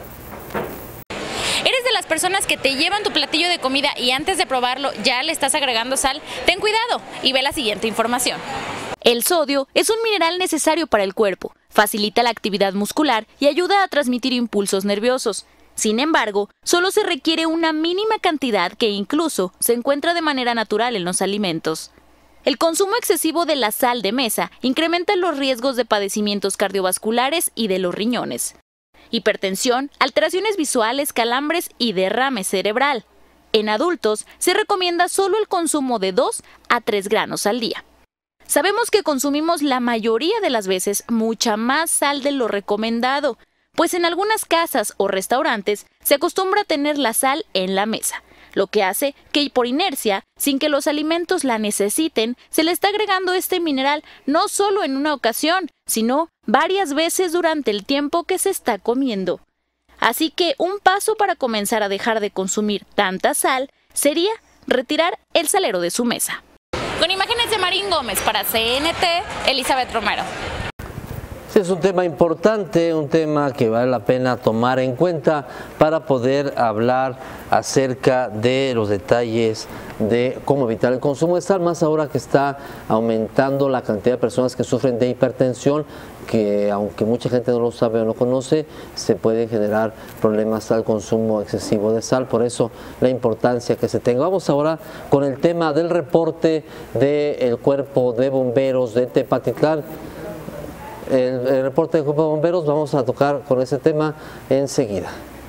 B: ¿Eres de las personas que te llevan tu platillo de comida y antes de probarlo ya le estás agregando sal? Ten cuidado y ve la siguiente información. El sodio es un mineral necesario para el cuerpo, facilita la actividad muscular y ayuda a transmitir impulsos nerviosos. Sin embargo, solo se requiere una mínima cantidad que incluso se encuentra de manera natural en los alimentos. El consumo excesivo de la sal de mesa incrementa los riesgos de padecimientos cardiovasculares y de los riñones, hipertensión, alteraciones visuales, calambres y derrame cerebral. En adultos se recomienda solo el consumo de dos a tres granos al día. Sabemos que consumimos la mayoría de las veces mucha más sal de lo recomendado, pues en algunas casas o restaurantes se acostumbra a tener la sal en la mesa, lo que hace que por inercia, sin que los alimentos la necesiten, se le está agregando este mineral no solo en una ocasión, sino varias veces durante el tiempo que se está comiendo. Así que un paso para comenzar a dejar de consumir tanta sal sería retirar el salero de su mesa. Con imágenes de Marín Gómez para C N T, Elizabeth Romero.
A: Es un tema importante, un tema que vale la pena tomar en cuenta para poder hablar acerca de los detalles de cómo evitar el consumo de sal, más ahora que está aumentando la cantidad de personas que sufren de hipertensión, que aunque mucha gente no lo sabe o no conoce, se puede generar problemas al consumo excesivo de sal, por eso la importancia que se tenga. Vamos ahora con el tema del reporte del Cuerpo de Bomberos de Tepatitlán. El, el reporte del Cuerpo de Bomberos, vamos a tocar con ese tema enseguida.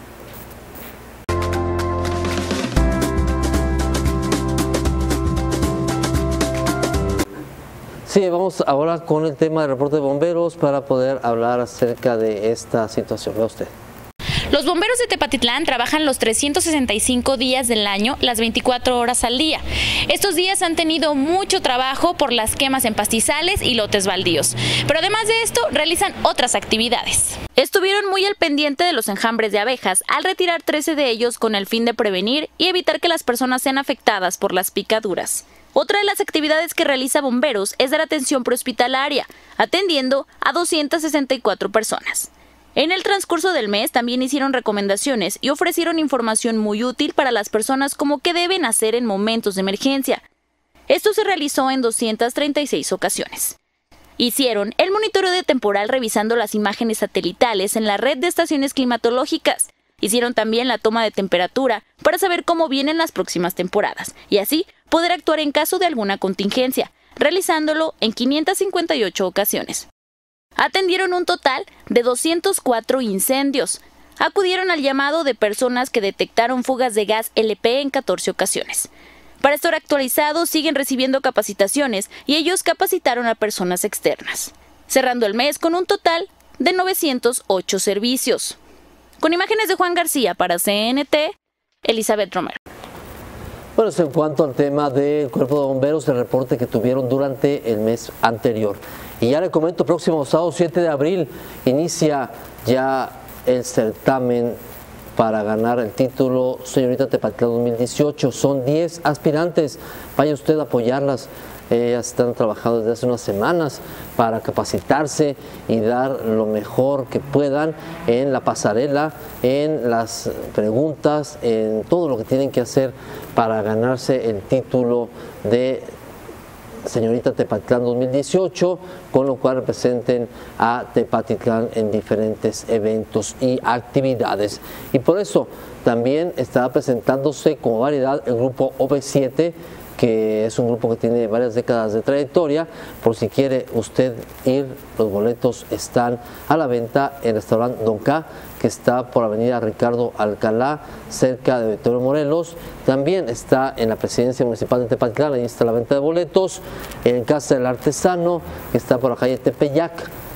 A: Sí, vamos ahora con el tema del reporte de bomberos para poder hablar acerca de esta situación. Vea usted.
B: Los bomberos de Tepatitlán trabajan los trescientos sesenta y cinco días del año, las veinticuatro horas al día. Estos días han tenido mucho trabajo por las quemas en pastizales y lotes baldíos, pero además de esto realizan otras actividades. Estuvieron muy al pendiente de los enjambres de abejas al retirar trece de ellos con el fin de prevenir y evitar que las personas sean afectadas por las picaduras. Otra de las actividades que realiza Bomberos es dar atención prehospitalaria, atendiendo a doscientas sesenta y cuatro personas. En el transcurso del mes también hicieron recomendaciones y ofrecieron información muy útil para las personas como qué deben hacer en momentos de emergencia. Esto se realizó en doscientas treinta y seis ocasiones. Hicieron el monitoreo de temporal revisando las imágenes satelitales en la red de estaciones climatológicas. Hicieron también la toma de temperatura para saber cómo vienen las próximas temporadas y así poder actuar en caso de alguna contingencia, realizándolo en quinientas cincuenta y ocho ocasiones. Atendieron un total de doscientos cuatro incendios, acudieron al llamado de personas que detectaron fugas de gas L P en catorce ocasiones. Para estar actualizados, siguen recibiendo capacitaciones y ellos capacitaron a personas externas, cerrando el mes con un total de novecientos ocho servicios. Con imágenes de Juan García para C N T, Elizabeth Romero.
A: Bueno, en cuanto al tema del Cuerpo de Bomberos, el reporte que tuvieron durante el mes anterior. Y ya le comento, próximo sábado siete de abril inicia ya el certamen para ganar el título Señorita Tepatitlán dos mil dieciocho. Son diez aspirantes, vaya usted a apoyarlas. Ellas están trabajando desde hace unas semanas para capacitarse y dar lo mejor que puedan en la pasarela, en las preguntas, en todo lo que tienen que hacer para ganarse el título de Señorita Tepatitlán dos mil dieciocho, con lo cual representen a Tepatitlán en diferentes eventos y actividades. Y por eso también estará presentándose como variedad el grupo O V siete, que es un grupo que tiene varias décadas de trayectoria. Por si quiere usted ir, los boletos están a la venta en el restaurante Don K, que está por avenida Ricardo Alcalá, cerca de Vittorio Morelos. También está en la presidencia municipal de Tepatitlán, ahí está la venta de boletos. En Casa del Artesano, que está por la calle Tepeyac,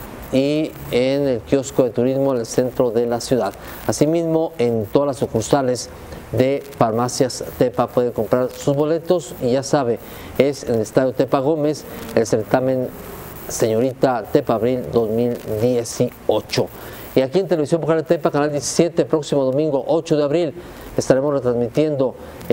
A: y en el kiosco de turismo en el centro de la ciudad. Asimismo, en todas las sucursales de Farmacias Tepa puede comprar sus boletos, y ya sabe, es en el Estadio Tepa Gómez el certamen Señorita Tepa Abril dos mil dieciocho. Y aquí en Televisión Pujalá Tepa, canal diecisiete, próximo domingo ocho de abril, estaremos retransmitiendo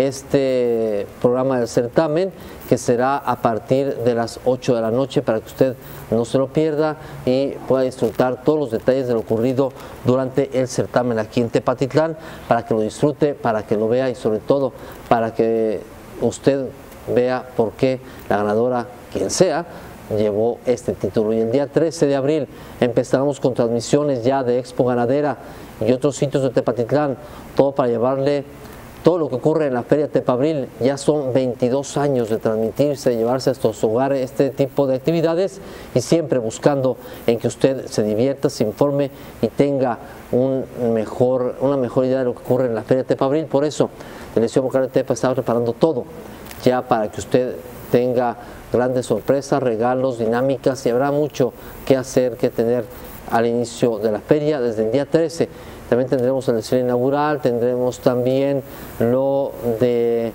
A: este programa del certamen, que será a partir de las ocho de la noche, para que usted no se lo pierda y pueda disfrutar todos los detalles de lo ocurrido durante el certamen aquí en Tepatitlán, para que lo disfrute, para que lo vea y sobre todo para que usted vea por qué la ganadora, quien sea, llevó este título. Y el día trece de abril empezaremos con transmisiones ya de Expo Ganadera y otros sitios de Tepatitlán, todo para llevarle todo lo que ocurre en la Feria Tepa Abril. Ya son veintidós años de transmitirse, de llevarse a estos hogares este tipo de actividades, y siempre buscando en que usted se divierta, se informe y tenga un mejor, una mejor idea de lo que ocurre en la Feria Tepa Abril. Por eso, Televisión Pujalá Tepa está preparando todo ya para que usted tenga grandes sorpresas, regalos, dinámicas, y habrá mucho que hacer, que tener al inicio de la feria desde el día trece. También tendremos el desfile inaugural, tendremos también lo de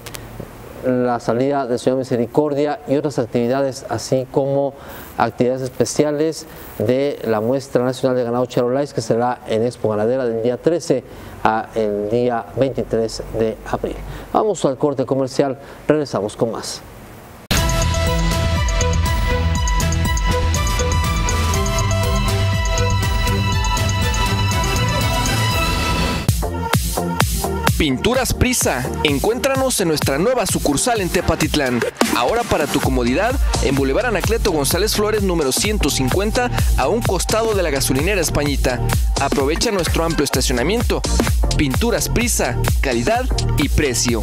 A: la salida del Señor Misericordia y otras actividades, así como actividades especiales de la muestra nacional de ganado Charolais, que será en Expo Ganadera del día trece a el día veintitrés de abril. Vamos al corte comercial, regresamos con más.
P: Pinturas Prisa. Encuéntranos en nuestra nueva sucursal en Tepatitlán. Ahora, para tu comodidad, en Boulevard Anacleto González Flores número ciento cincuenta, a un costado de la gasolinera Españita. Aprovecha nuestro amplio estacionamiento. Pinturas Prisa, calidad y precio.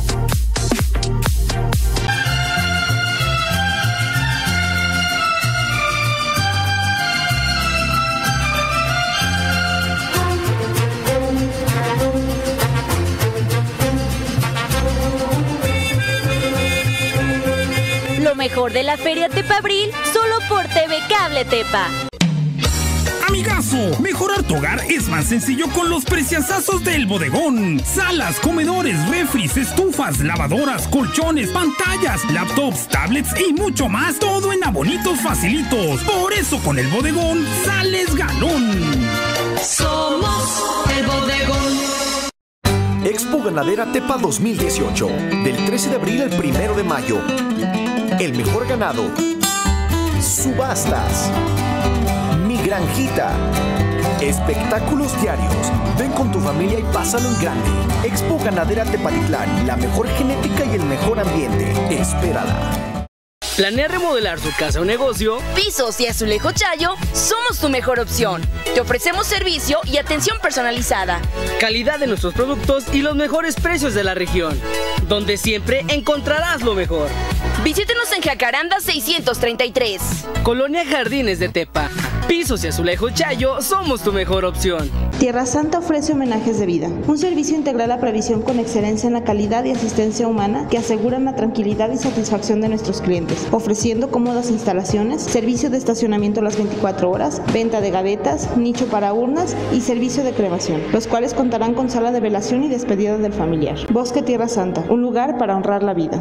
N: Lo mejor de la Feria Tepa Abril, solo por T V Cable Tepa.
Q: Amigazo, mejorar tu hogar es más sencillo con los preciazazos del Bodegón. Salas, comedores, refris, estufas, lavadoras, colchones, pantallas, laptops, tablets y mucho más. Todo en abonitos facilitos. Por eso con el Bodegón sales galón.
L: Somos el Bodegón.
J: Expo Ganadera Tepa dos mil dieciocho, del trece de abril al primero de mayo. El mejor ganado. Subastas. Mi granjita. Espectáculos diarios. Ven con tu familia y pásalo en grande. Expo Ganadera Tepatitlán, la mejor genética y el mejor ambiente. Espérala.
R: ¿Planea remodelar su casa o negocio?
F: Pisos y Azulejo Chayo somos tu mejor opción. Te ofrecemos servicio y atención personalizada,
R: calidad de nuestros productos y los mejores precios de la región, donde siempre encontrarás lo mejor.
F: Visítenos en Jacaranda seiscientos treinta y tres,
R: Colonia Jardines de Tepa. Pisos y Azulejos Chayo somos tu mejor opción.
S: Tierra Santa ofrece homenajes de vida, un servicio integral a previsión con excelencia en la calidad y asistencia humana que aseguran la tranquilidad y satisfacción de nuestros clientes, ofreciendo cómodas instalaciones, servicio de estacionamiento a las veinticuatro horas, venta de gavetas, nicho para urnas y servicio de cremación, los cuales contarán con sala de velación y despedida del familiar. Bosque Tierra Santa, un lugar para honrar la vida.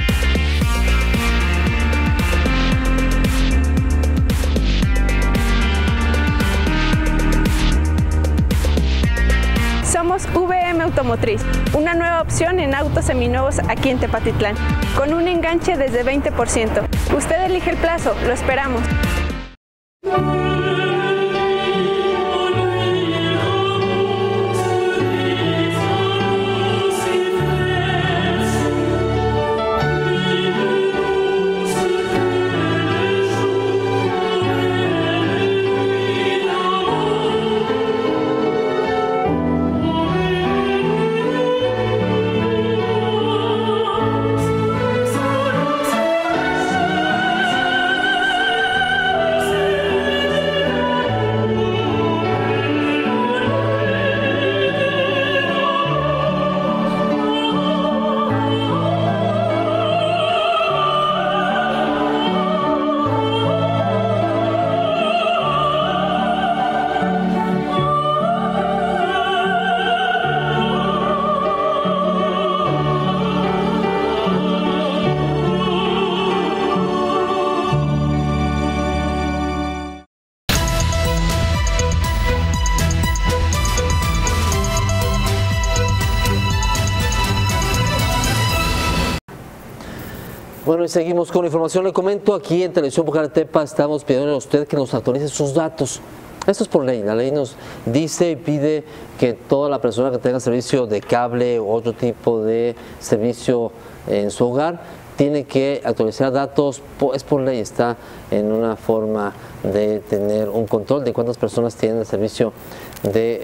T: Somos V M Automotriz, una nueva opción en autos seminuevos aquí en Tepatitlán, con un enganche desde veinte por ciento. Usted elige el plazo, lo esperamos.
A: Bueno, y seguimos con información. Le comento, aquí en Televisión Pucallpa estamos pidiendo a usted que nos actualice sus datos. Esto es por ley. La ley nos dice y pide que toda la persona que tenga servicio de cable u otro tipo de servicio en su hogar tiene que actualizar datos. Es por ley, está en una forma de tener un control de cuántas personas tienen el servicio de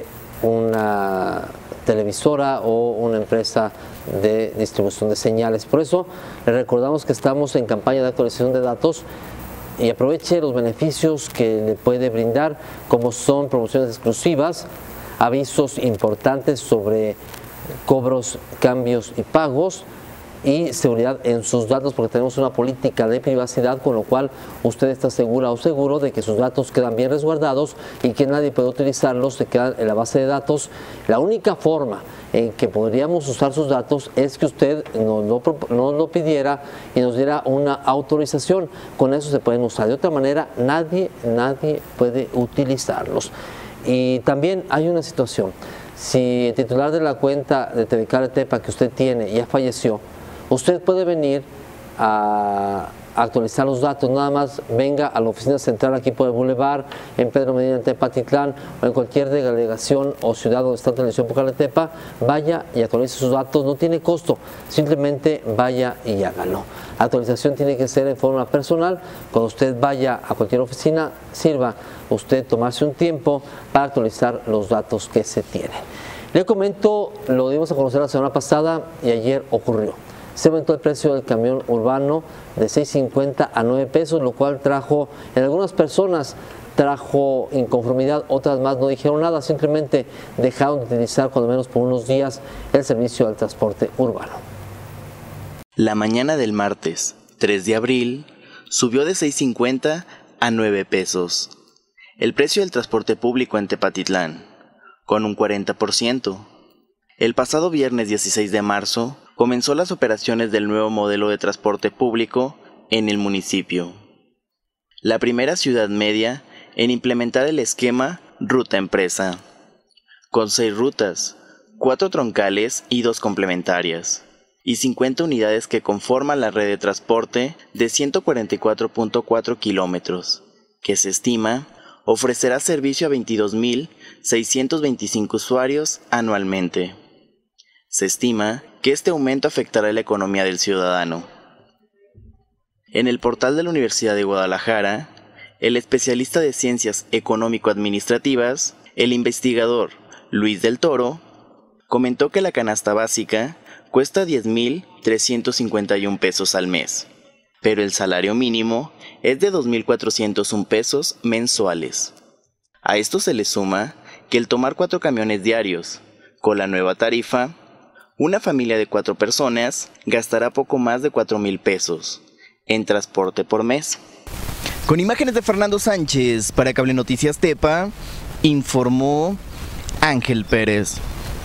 A: una televisora o una empresa de distribución de señales. Por eso le recordamos que estamos en campaña de actualización de datos y aproveche los beneficios que le puede brindar, como son promociones exclusivas, avisos importantes sobre cobros, cambios y pagos, y seguridad en sus datos, porque tenemos una política de privacidad, con lo cual usted está segura o seguro de que sus datos quedan bien resguardados y que nadie puede utilizarlos, se quedan en la base de datos. La única forma en que podríamos usar sus datos es que usted nos lo, nos lo pidiera y nos diera una autorización. Con eso se pueden usar. De otra manera, nadie, nadie puede utilizarlos. Y también hay una situación. Si el titular de la cuenta de T V Cable Tepa que usted tiene ya falleció, usted puede venir a actualizar los datos. Nada más venga a la oficina central aquí por el Boulevard, en Pedro Medina, en Tepatitlán, o en cualquier delegación o ciudad donde está Televisión Pucallpa, vaya y actualice sus datos. No tiene costo, simplemente vaya y hágalo. La actualización tiene que ser en forma personal. Cuando usted vaya a cualquier oficina, sirva usted tomarse un tiempo para actualizar los datos que se tienen. Le comento, lo dimos a conocer la semana pasada y ayer ocurrió. Se aumentó el precio del camión urbano de seis cincuenta a nueve pesos, lo cual trajo, en algunas personas trajo inconformidad, otras más no dijeron nada, simplemente dejaron de utilizar cuando menos por unos días el servicio del transporte urbano.
G: La mañana del martes, tres de abril, subió de seis cincuenta a nueve pesos. El precio del transporte público en Tepatitlán, con un cuarenta por ciento. El pasado viernes dieciséis de marzo, comenzó las operaciones del nuevo modelo de transporte público en el municipio. La primera ciudad media en implementar el esquema Ruta Empresa, con seis rutas, cuatro troncales y dos complementarias, y cincuenta unidades que conforman la red de transporte de ciento cuarenta y cuatro punto cuatro kilómetros, que se estima ofrecerá servicio a veintidós mil seiscientos veinticinco usuarios anualmente. Se estima que este aumento afectará la economía del ciudadano. En el portal de la Universidad de Guadalajara, el especialista de Ciencias Económico-Administrativas, el investigador Luis del Toro, comentó que la canasta básica cuesta diez mil trescientos cincuenta y un pesos al mes, pero el salario mínimo es de dos mil cuatrocientos un pesos mensuales. A esto se le suma que el tomar cuatro camiones diarios, con la nueva tarifa, una familia de cuatro personas gastará poco más de cuatro mil pesos en transporte por mes.
J: Con imágenes de Fernando Sánchez, para Cable Noticias Tepa, informó Ángel Pérez.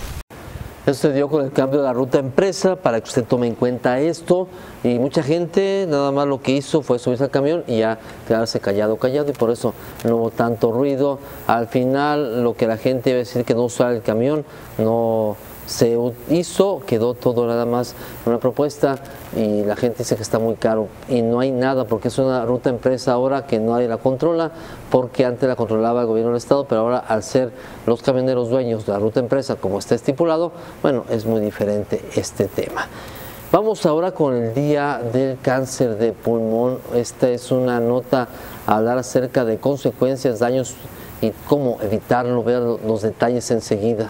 A: Eso se dio con el cambio de la ruta empresa, para que usted tome en cuenta esto, y mucha gente nada más lo que hizo fue subirse al camión y ya quedarse callado, callado, y por eso no hubo tanto ruido. Al final lo que la gente iba a decir que no usara el camión, no se hizo, quedó todo nada más una propuesta, y la gente dice que está muy caro y no hay nada, porque es una ruta empresa ahora que nadie la controla, porque antes la controlaba el gobierno del estado, pero ahora al ser los camioneros dueños de la ruta empresa como está estipulado, bueno, es muy diferente este tema. Vamos ahora con el Día del Cáncer de Pulmón. Esta es una nota a hablar acerca de consecuencias, daños y cómo evitarlo. Vean los detalles enseguida.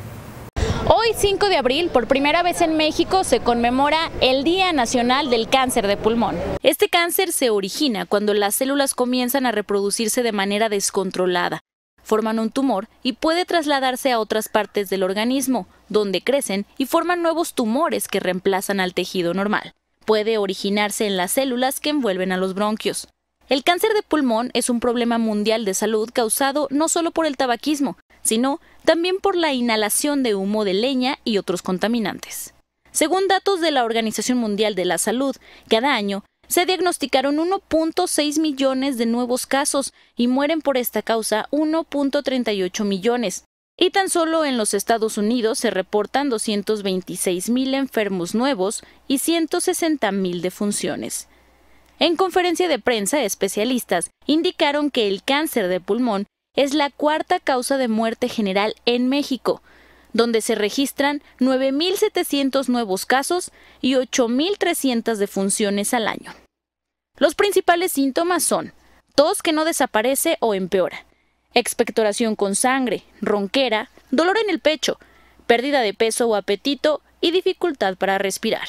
B: Hoy, cinco de abril, por primera vez en México, se conmemora el Día Nacional del Cáncer de Pulmón. Este cáncer se origina cuando las células comienzan a reproducirse de manera descontrolada, forman un tumor y puede trasladarse a otras partes del organismo, donde crecen y forman nuevos tumores que reemplazan al tejido normal. Puede originarse en las células que envuelven a los bronquios. El cáncer de pulmón es un problema mundial de salud causado no solo por el tabaquismo, sino también por la inhalación de humo de leña y otros contaminantes. Según datos de la Organización Mundial de la Salud, cada año se diagnosticaron uno punto seis millones de nuevos casos y mueren por esta causa uno punto treinta y ocho millones. Y tan solo en los Estados Unidos se reportan doscientos veintiséis mil enfermos nuevos y ciento sesenta mil defunciones. En conferencia de prensa, especialistas indicaron que el cáncer de pulmón es la cuarta causa de muerte general en México, donde se registran nueve mil setecientos nuevos casos y ocho mil trescientas defunciones al año. Los principales síntomas son tos que no desaparece o empeora, expectoración con sangre, ronquera, dolor en el pecho, pérdida de peso o apetito y dificultad para respirar.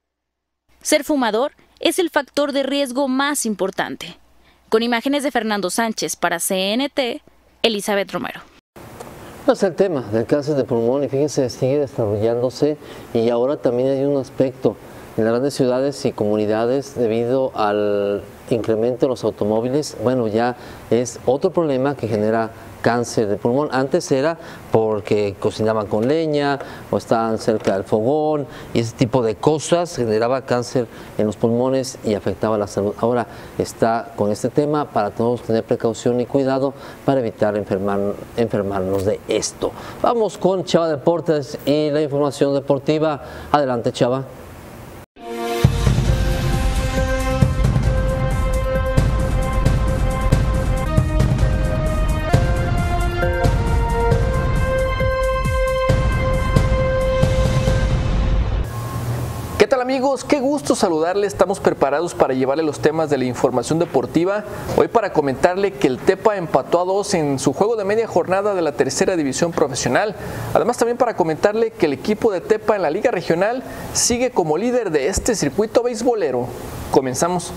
B: Ser fumador es el factor de riesgo más importante. Con imágenes de Fernando Sánchez para C N T, Elizabeth Romero.
A: Es el tema del cáncer de pulmón y fíjense, sigue desarrollándose, y ahora también hay un aspecto en las grandes ciudades y comunidades debido al incremento de los automóviles. Bueno, ya es otro problema que genera cáncer de pulmón. Antes era porque cocinaban con leña o estaban cerca del fogón, y ese tipo de cosas generaba cáncer en los pulmones y afectaba la salud. Ahora está con este tema para todos tener precaución y cuidado para evitar enfermar, enfermarnos de esto. Vamos con Chava Deportes y la información deportiva. Adelante, Chava.
P: Amigos, qué gusto saludarles. Estamos preparados para llevarle los temas de la información deportiva. Hoy para comentarle que el Tepa empató a dos en su juego de media jornada de la tercera división profesional. Además también para comentarle que el equipo de Tepa en la liga regional sigue como líder de este circuito beisbolero. Comenzamos.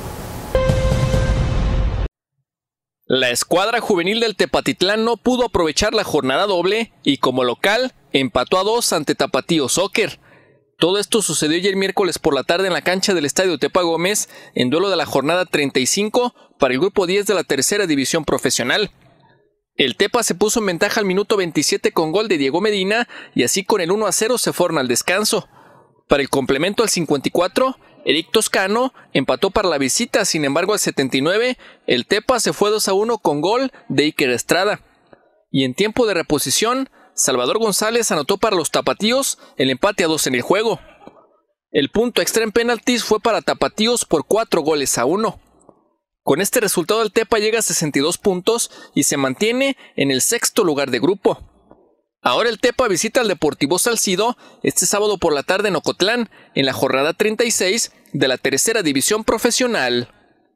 P: La escuadra juvenil del Tepatitlán no pudo aprovechar la jornada doble y como local empató a dos ante Tapatío Soccer. Todo esto sucedió ayer miércoles por la tarde en la cancha del Estadio Tepa Gómez, en duelo de la jornada treinta y cinco para el grupo diez de la tercera división profesional. El Tepa se puso en ventaja al minuto veintisiete con gol de Diego Medina y así con el uno a cero se fueron al descanso. Para el complemento al cincuenta y cuatro, Eric Toscano empató para la visita, sin embargo al setenta y nueve, el Tepa se fue dos a uno con gol de Iker Estrada. Y en tiempo de reposición, Salvador González anotó para los tapatíos el empate a dos en el juego. El punto extra en penaltis fue para tapatíos por cuatro goles a uno. Con este resultado el Tepa llega a sesenta y dos puntos y se mantiene en el sexto lugar de grupo. Ahora el Tepa visita al Deportivo Salcido este sábado por la tarde en Ocotlán, en la jornada treinta y seis de la tercera división profesional.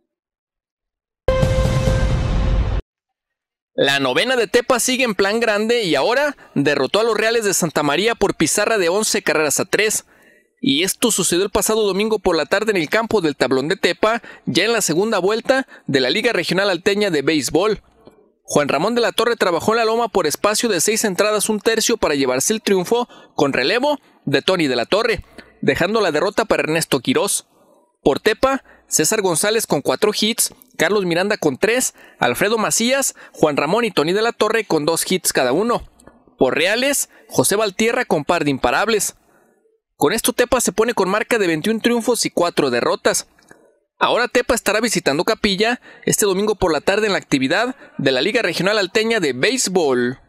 P: La novena de Tepa sigue en plan grande y ahora derrotó a los Reales de Santa María por pizarra de once carreras a tres. Y esto sucedió el pasado domingo por la tarde en el campo del Tablón de Tepa, ya en la segunda vuelta de la Liga Regional Alteña de Béisbol. Juan Ramón de la Torre trabajó en la loma por espacio de seis entradas un tercio para llevarse el triunfo con relevo de Tony de la Torre, dejando la derrota para Ernesto Quirós. Por Tepa, César González con cuatro hits, Carlos Miranda con tres, Alfredo Macías, Juan Ramón y Tony de la Torre con dos hits cada uno. Por Reales, José Valtierra con par de imparables. Con esto Tepa se pone con marca de veintiún triunfos y cuatro derrotas. Ahora Tepa estará visitando Capilla este domingo por la tarde en la actividad de la Liga Regional Alteña de Béisbol.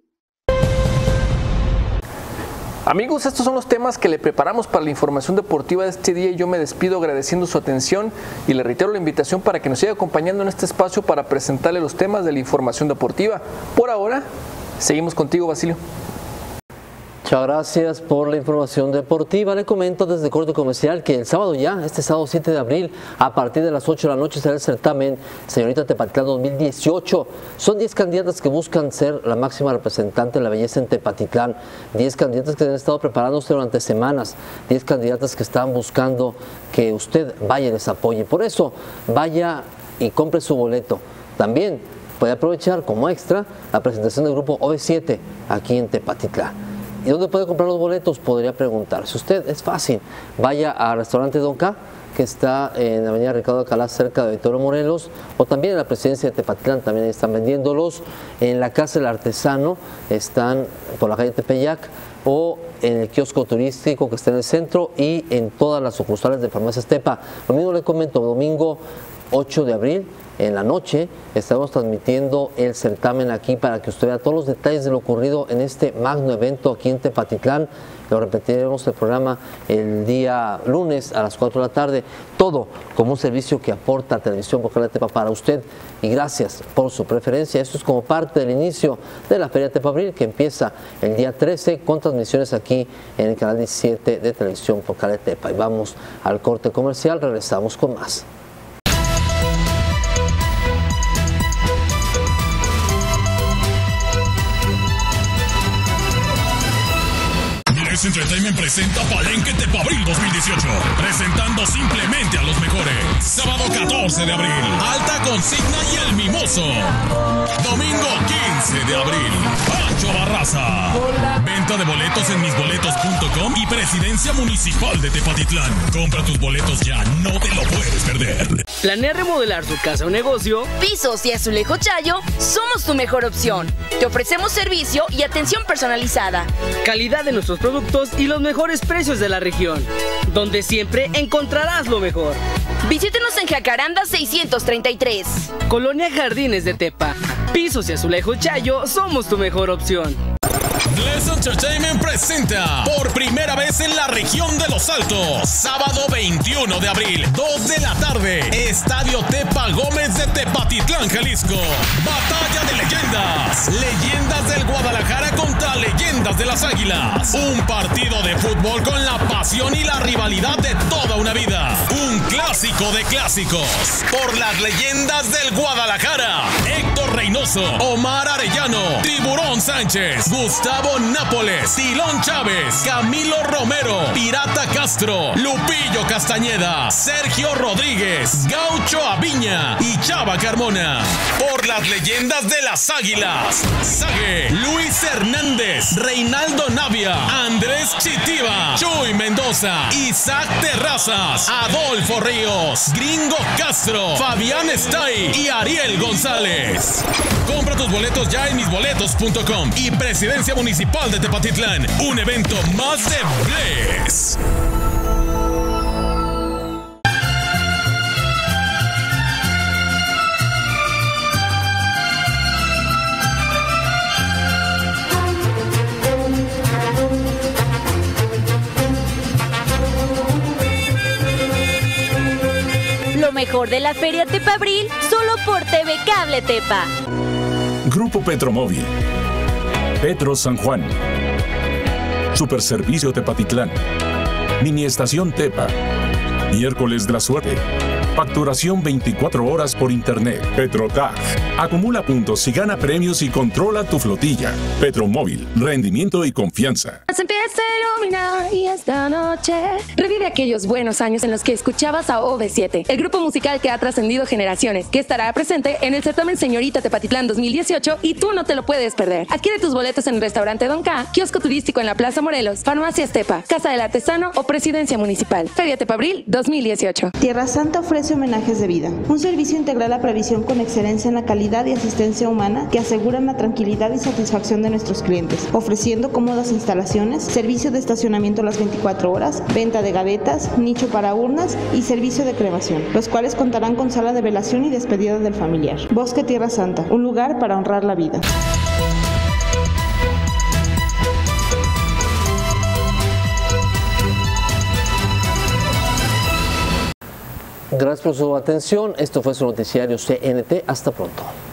P: Amigos, estos son los temas que le preparamos para la información deportiva de este día y yo me despido agradeciendo su atención y le reitero la invitación para que nos siga acompañando en este espacio para presentarle los temas de la información deportiva. Por ahora, seguimos contigo, Basilio.
A: Muchas gracias por la información deportiva. Le comento desde Corte Comercial que el sábado ya, este sábado siete de abril, a partir de las ocho de la noche será el certamen Señorita Tepatitlán dos mil dieciocho. Son diez candidatas que buscan ser la máxima representante de la belleza en Tepatitlán. diez candidatas que han estado preparándose durante semanas. diez candidatas que están buscando que usted vaya y les apoye. Por eso, vaya y compre su boleto. También puede aprovechar como extra la presentación del grupo O V siete aquí en Tepatitlán. ¿Y dónde puede comprar los boletos? Podría preguntarse usted. Es fácil. Vaya al restaurante Don K, que está en la avenida Ricardo Alcalá, cerca de Victoria Morelos, o también en la presidencia de Tepatitlán, también ahí están vendiéndolos. En la Casa del Artesano están por la calle Tepeyac, o en el kiosco turístico que está en el centro, y en todas las sucursales de Farmacias Tepa. Lo mismo le comento, domingo ocho de abril, en la noche, estamos transmitiendo el certamen aquí para que usted vea todos los detalles de lo ocurrido en este magno evento aquí en Tepatitlán. Lo repetiremos el programa el día lunes a las cuatro de la tarde. Todo como un servicio que aporta Televisión Local de Tepa para usted. Y gracias por su preferencia. Esto es como parte del inicio de la Feria Tepa Abril, que empieza el día trece con transmisiones aquí en el canal diecisiete de Televisión Local de Tepa. Y vamos al corte comercial, regresamos con más.
U: Entertainment presenta Palenque Tepa Abril dos mil dieciocho, presentando simplemente a los mejores. Sábado catorce de abril, Alta Consigna y El Mimoso. Domingo quince de abril, Pancho Barraza. Venta de boletos en mis boletos punto com y Presidencia Municipal de Tepatitlán. Compra tus boletos ya, no te lo puedes perder.
R: ¿Planea remodelar su casa o negocio?
F: Pisos y Azulejo Chayo somos tu mejor opción. Te ofrecemos servicio y atención personalizada.
R: Calidad de nuestros productos y los mejores precios de la región, donde siempre encontrarás lo mejor.
F: Visítenos en Jacaranda seiscientos treinta y tres.
R: Colonia Jardines de Tepa. Pisos y Azulejo Chayo somos tu mejor opción.
U: Bless Entertainment presenta por primera vez en la región de Los Altos, sábado veintiuno de abril, dos de la tarde, Estadio Tepa Gómez de Tepatitlán, Jalisco. Batalla de leyendas, leyendas del Guadalajara contra leyendas de las Águilas. Un partido de fútbol con la pasión y la rivalidad de toda una vida. Un clásico de clásicos, por las leyendas del Guadalajara. Héctor Reynoso, Omar Arellano, Tiburón Sánchez, Gustavo Nápoles, Tilón Chávez, Camilo Romero, Pirata Castro, Lupillo Castañeda, Sergio Rodríguez, Gaucho Aviña y Chava Carmona. Por las leyendas de las Águilas, Sague, Luis Hernández, Reinaldo Navia, Andrés Chitiva, Chuy Mendoza, Isaac Terrazas, Adolfo Ríos, Gringo Castro, Fabián Estay y Ariel González. Compra tus boletos ya en mis boletos punto com y Presidencia Municipal de Tepatitlán. Un evento más de Bless.
N: Lo mejor de la Feria Tepa Abril, solo por T V Cable Tepa.
M: Grupo Petromóvil, Petro San Juan, Superservicio Tepatitlán, Mini Estación Tepa, Miércoles de la Suerte, Facturación veinticuatro horas por internet. Petrotag. Acumula puntos y gana premios y controla tu flotilla. Petromóvil. Rendimiento y confianza.
D: Se empieza a iluminar y esta noche revive aquellos buenos años en los que escuchabas a O V siete, el grupo musical que ha trascendido generaciones, que estará presente en el certamen Señorita Tepatitlán dos mil dieciocho y tú no te lo puedes perder. Adquiere tus boletos en Restaurante Don K, kiosco turístico en la Plaza Morelos, Farmacias Tepa, Casa del Artesano o Presidencia Municipal. Feria Tepa Abril dos mil dieciocho.
S: Tierra Santa ofrece homenajes de vida, un servicio integral a previsión con excelencia en la calidad y asistencia humana que aseguran la tranquilidad y satisfacción de nuestros clientes, ofreciendo cómodas instalaciones, servicio de estacionamiento las veinticuatro horas, venta de gavetas, nicho para urnas y servicio de cremación, los cuales contarán con sala de velación y despedida del familiar. Bosque Tierra Santa, un lugar para honrar la vida.
A: Gracias por su atención. Esto fue su noticiario C N T. Hasta pronto.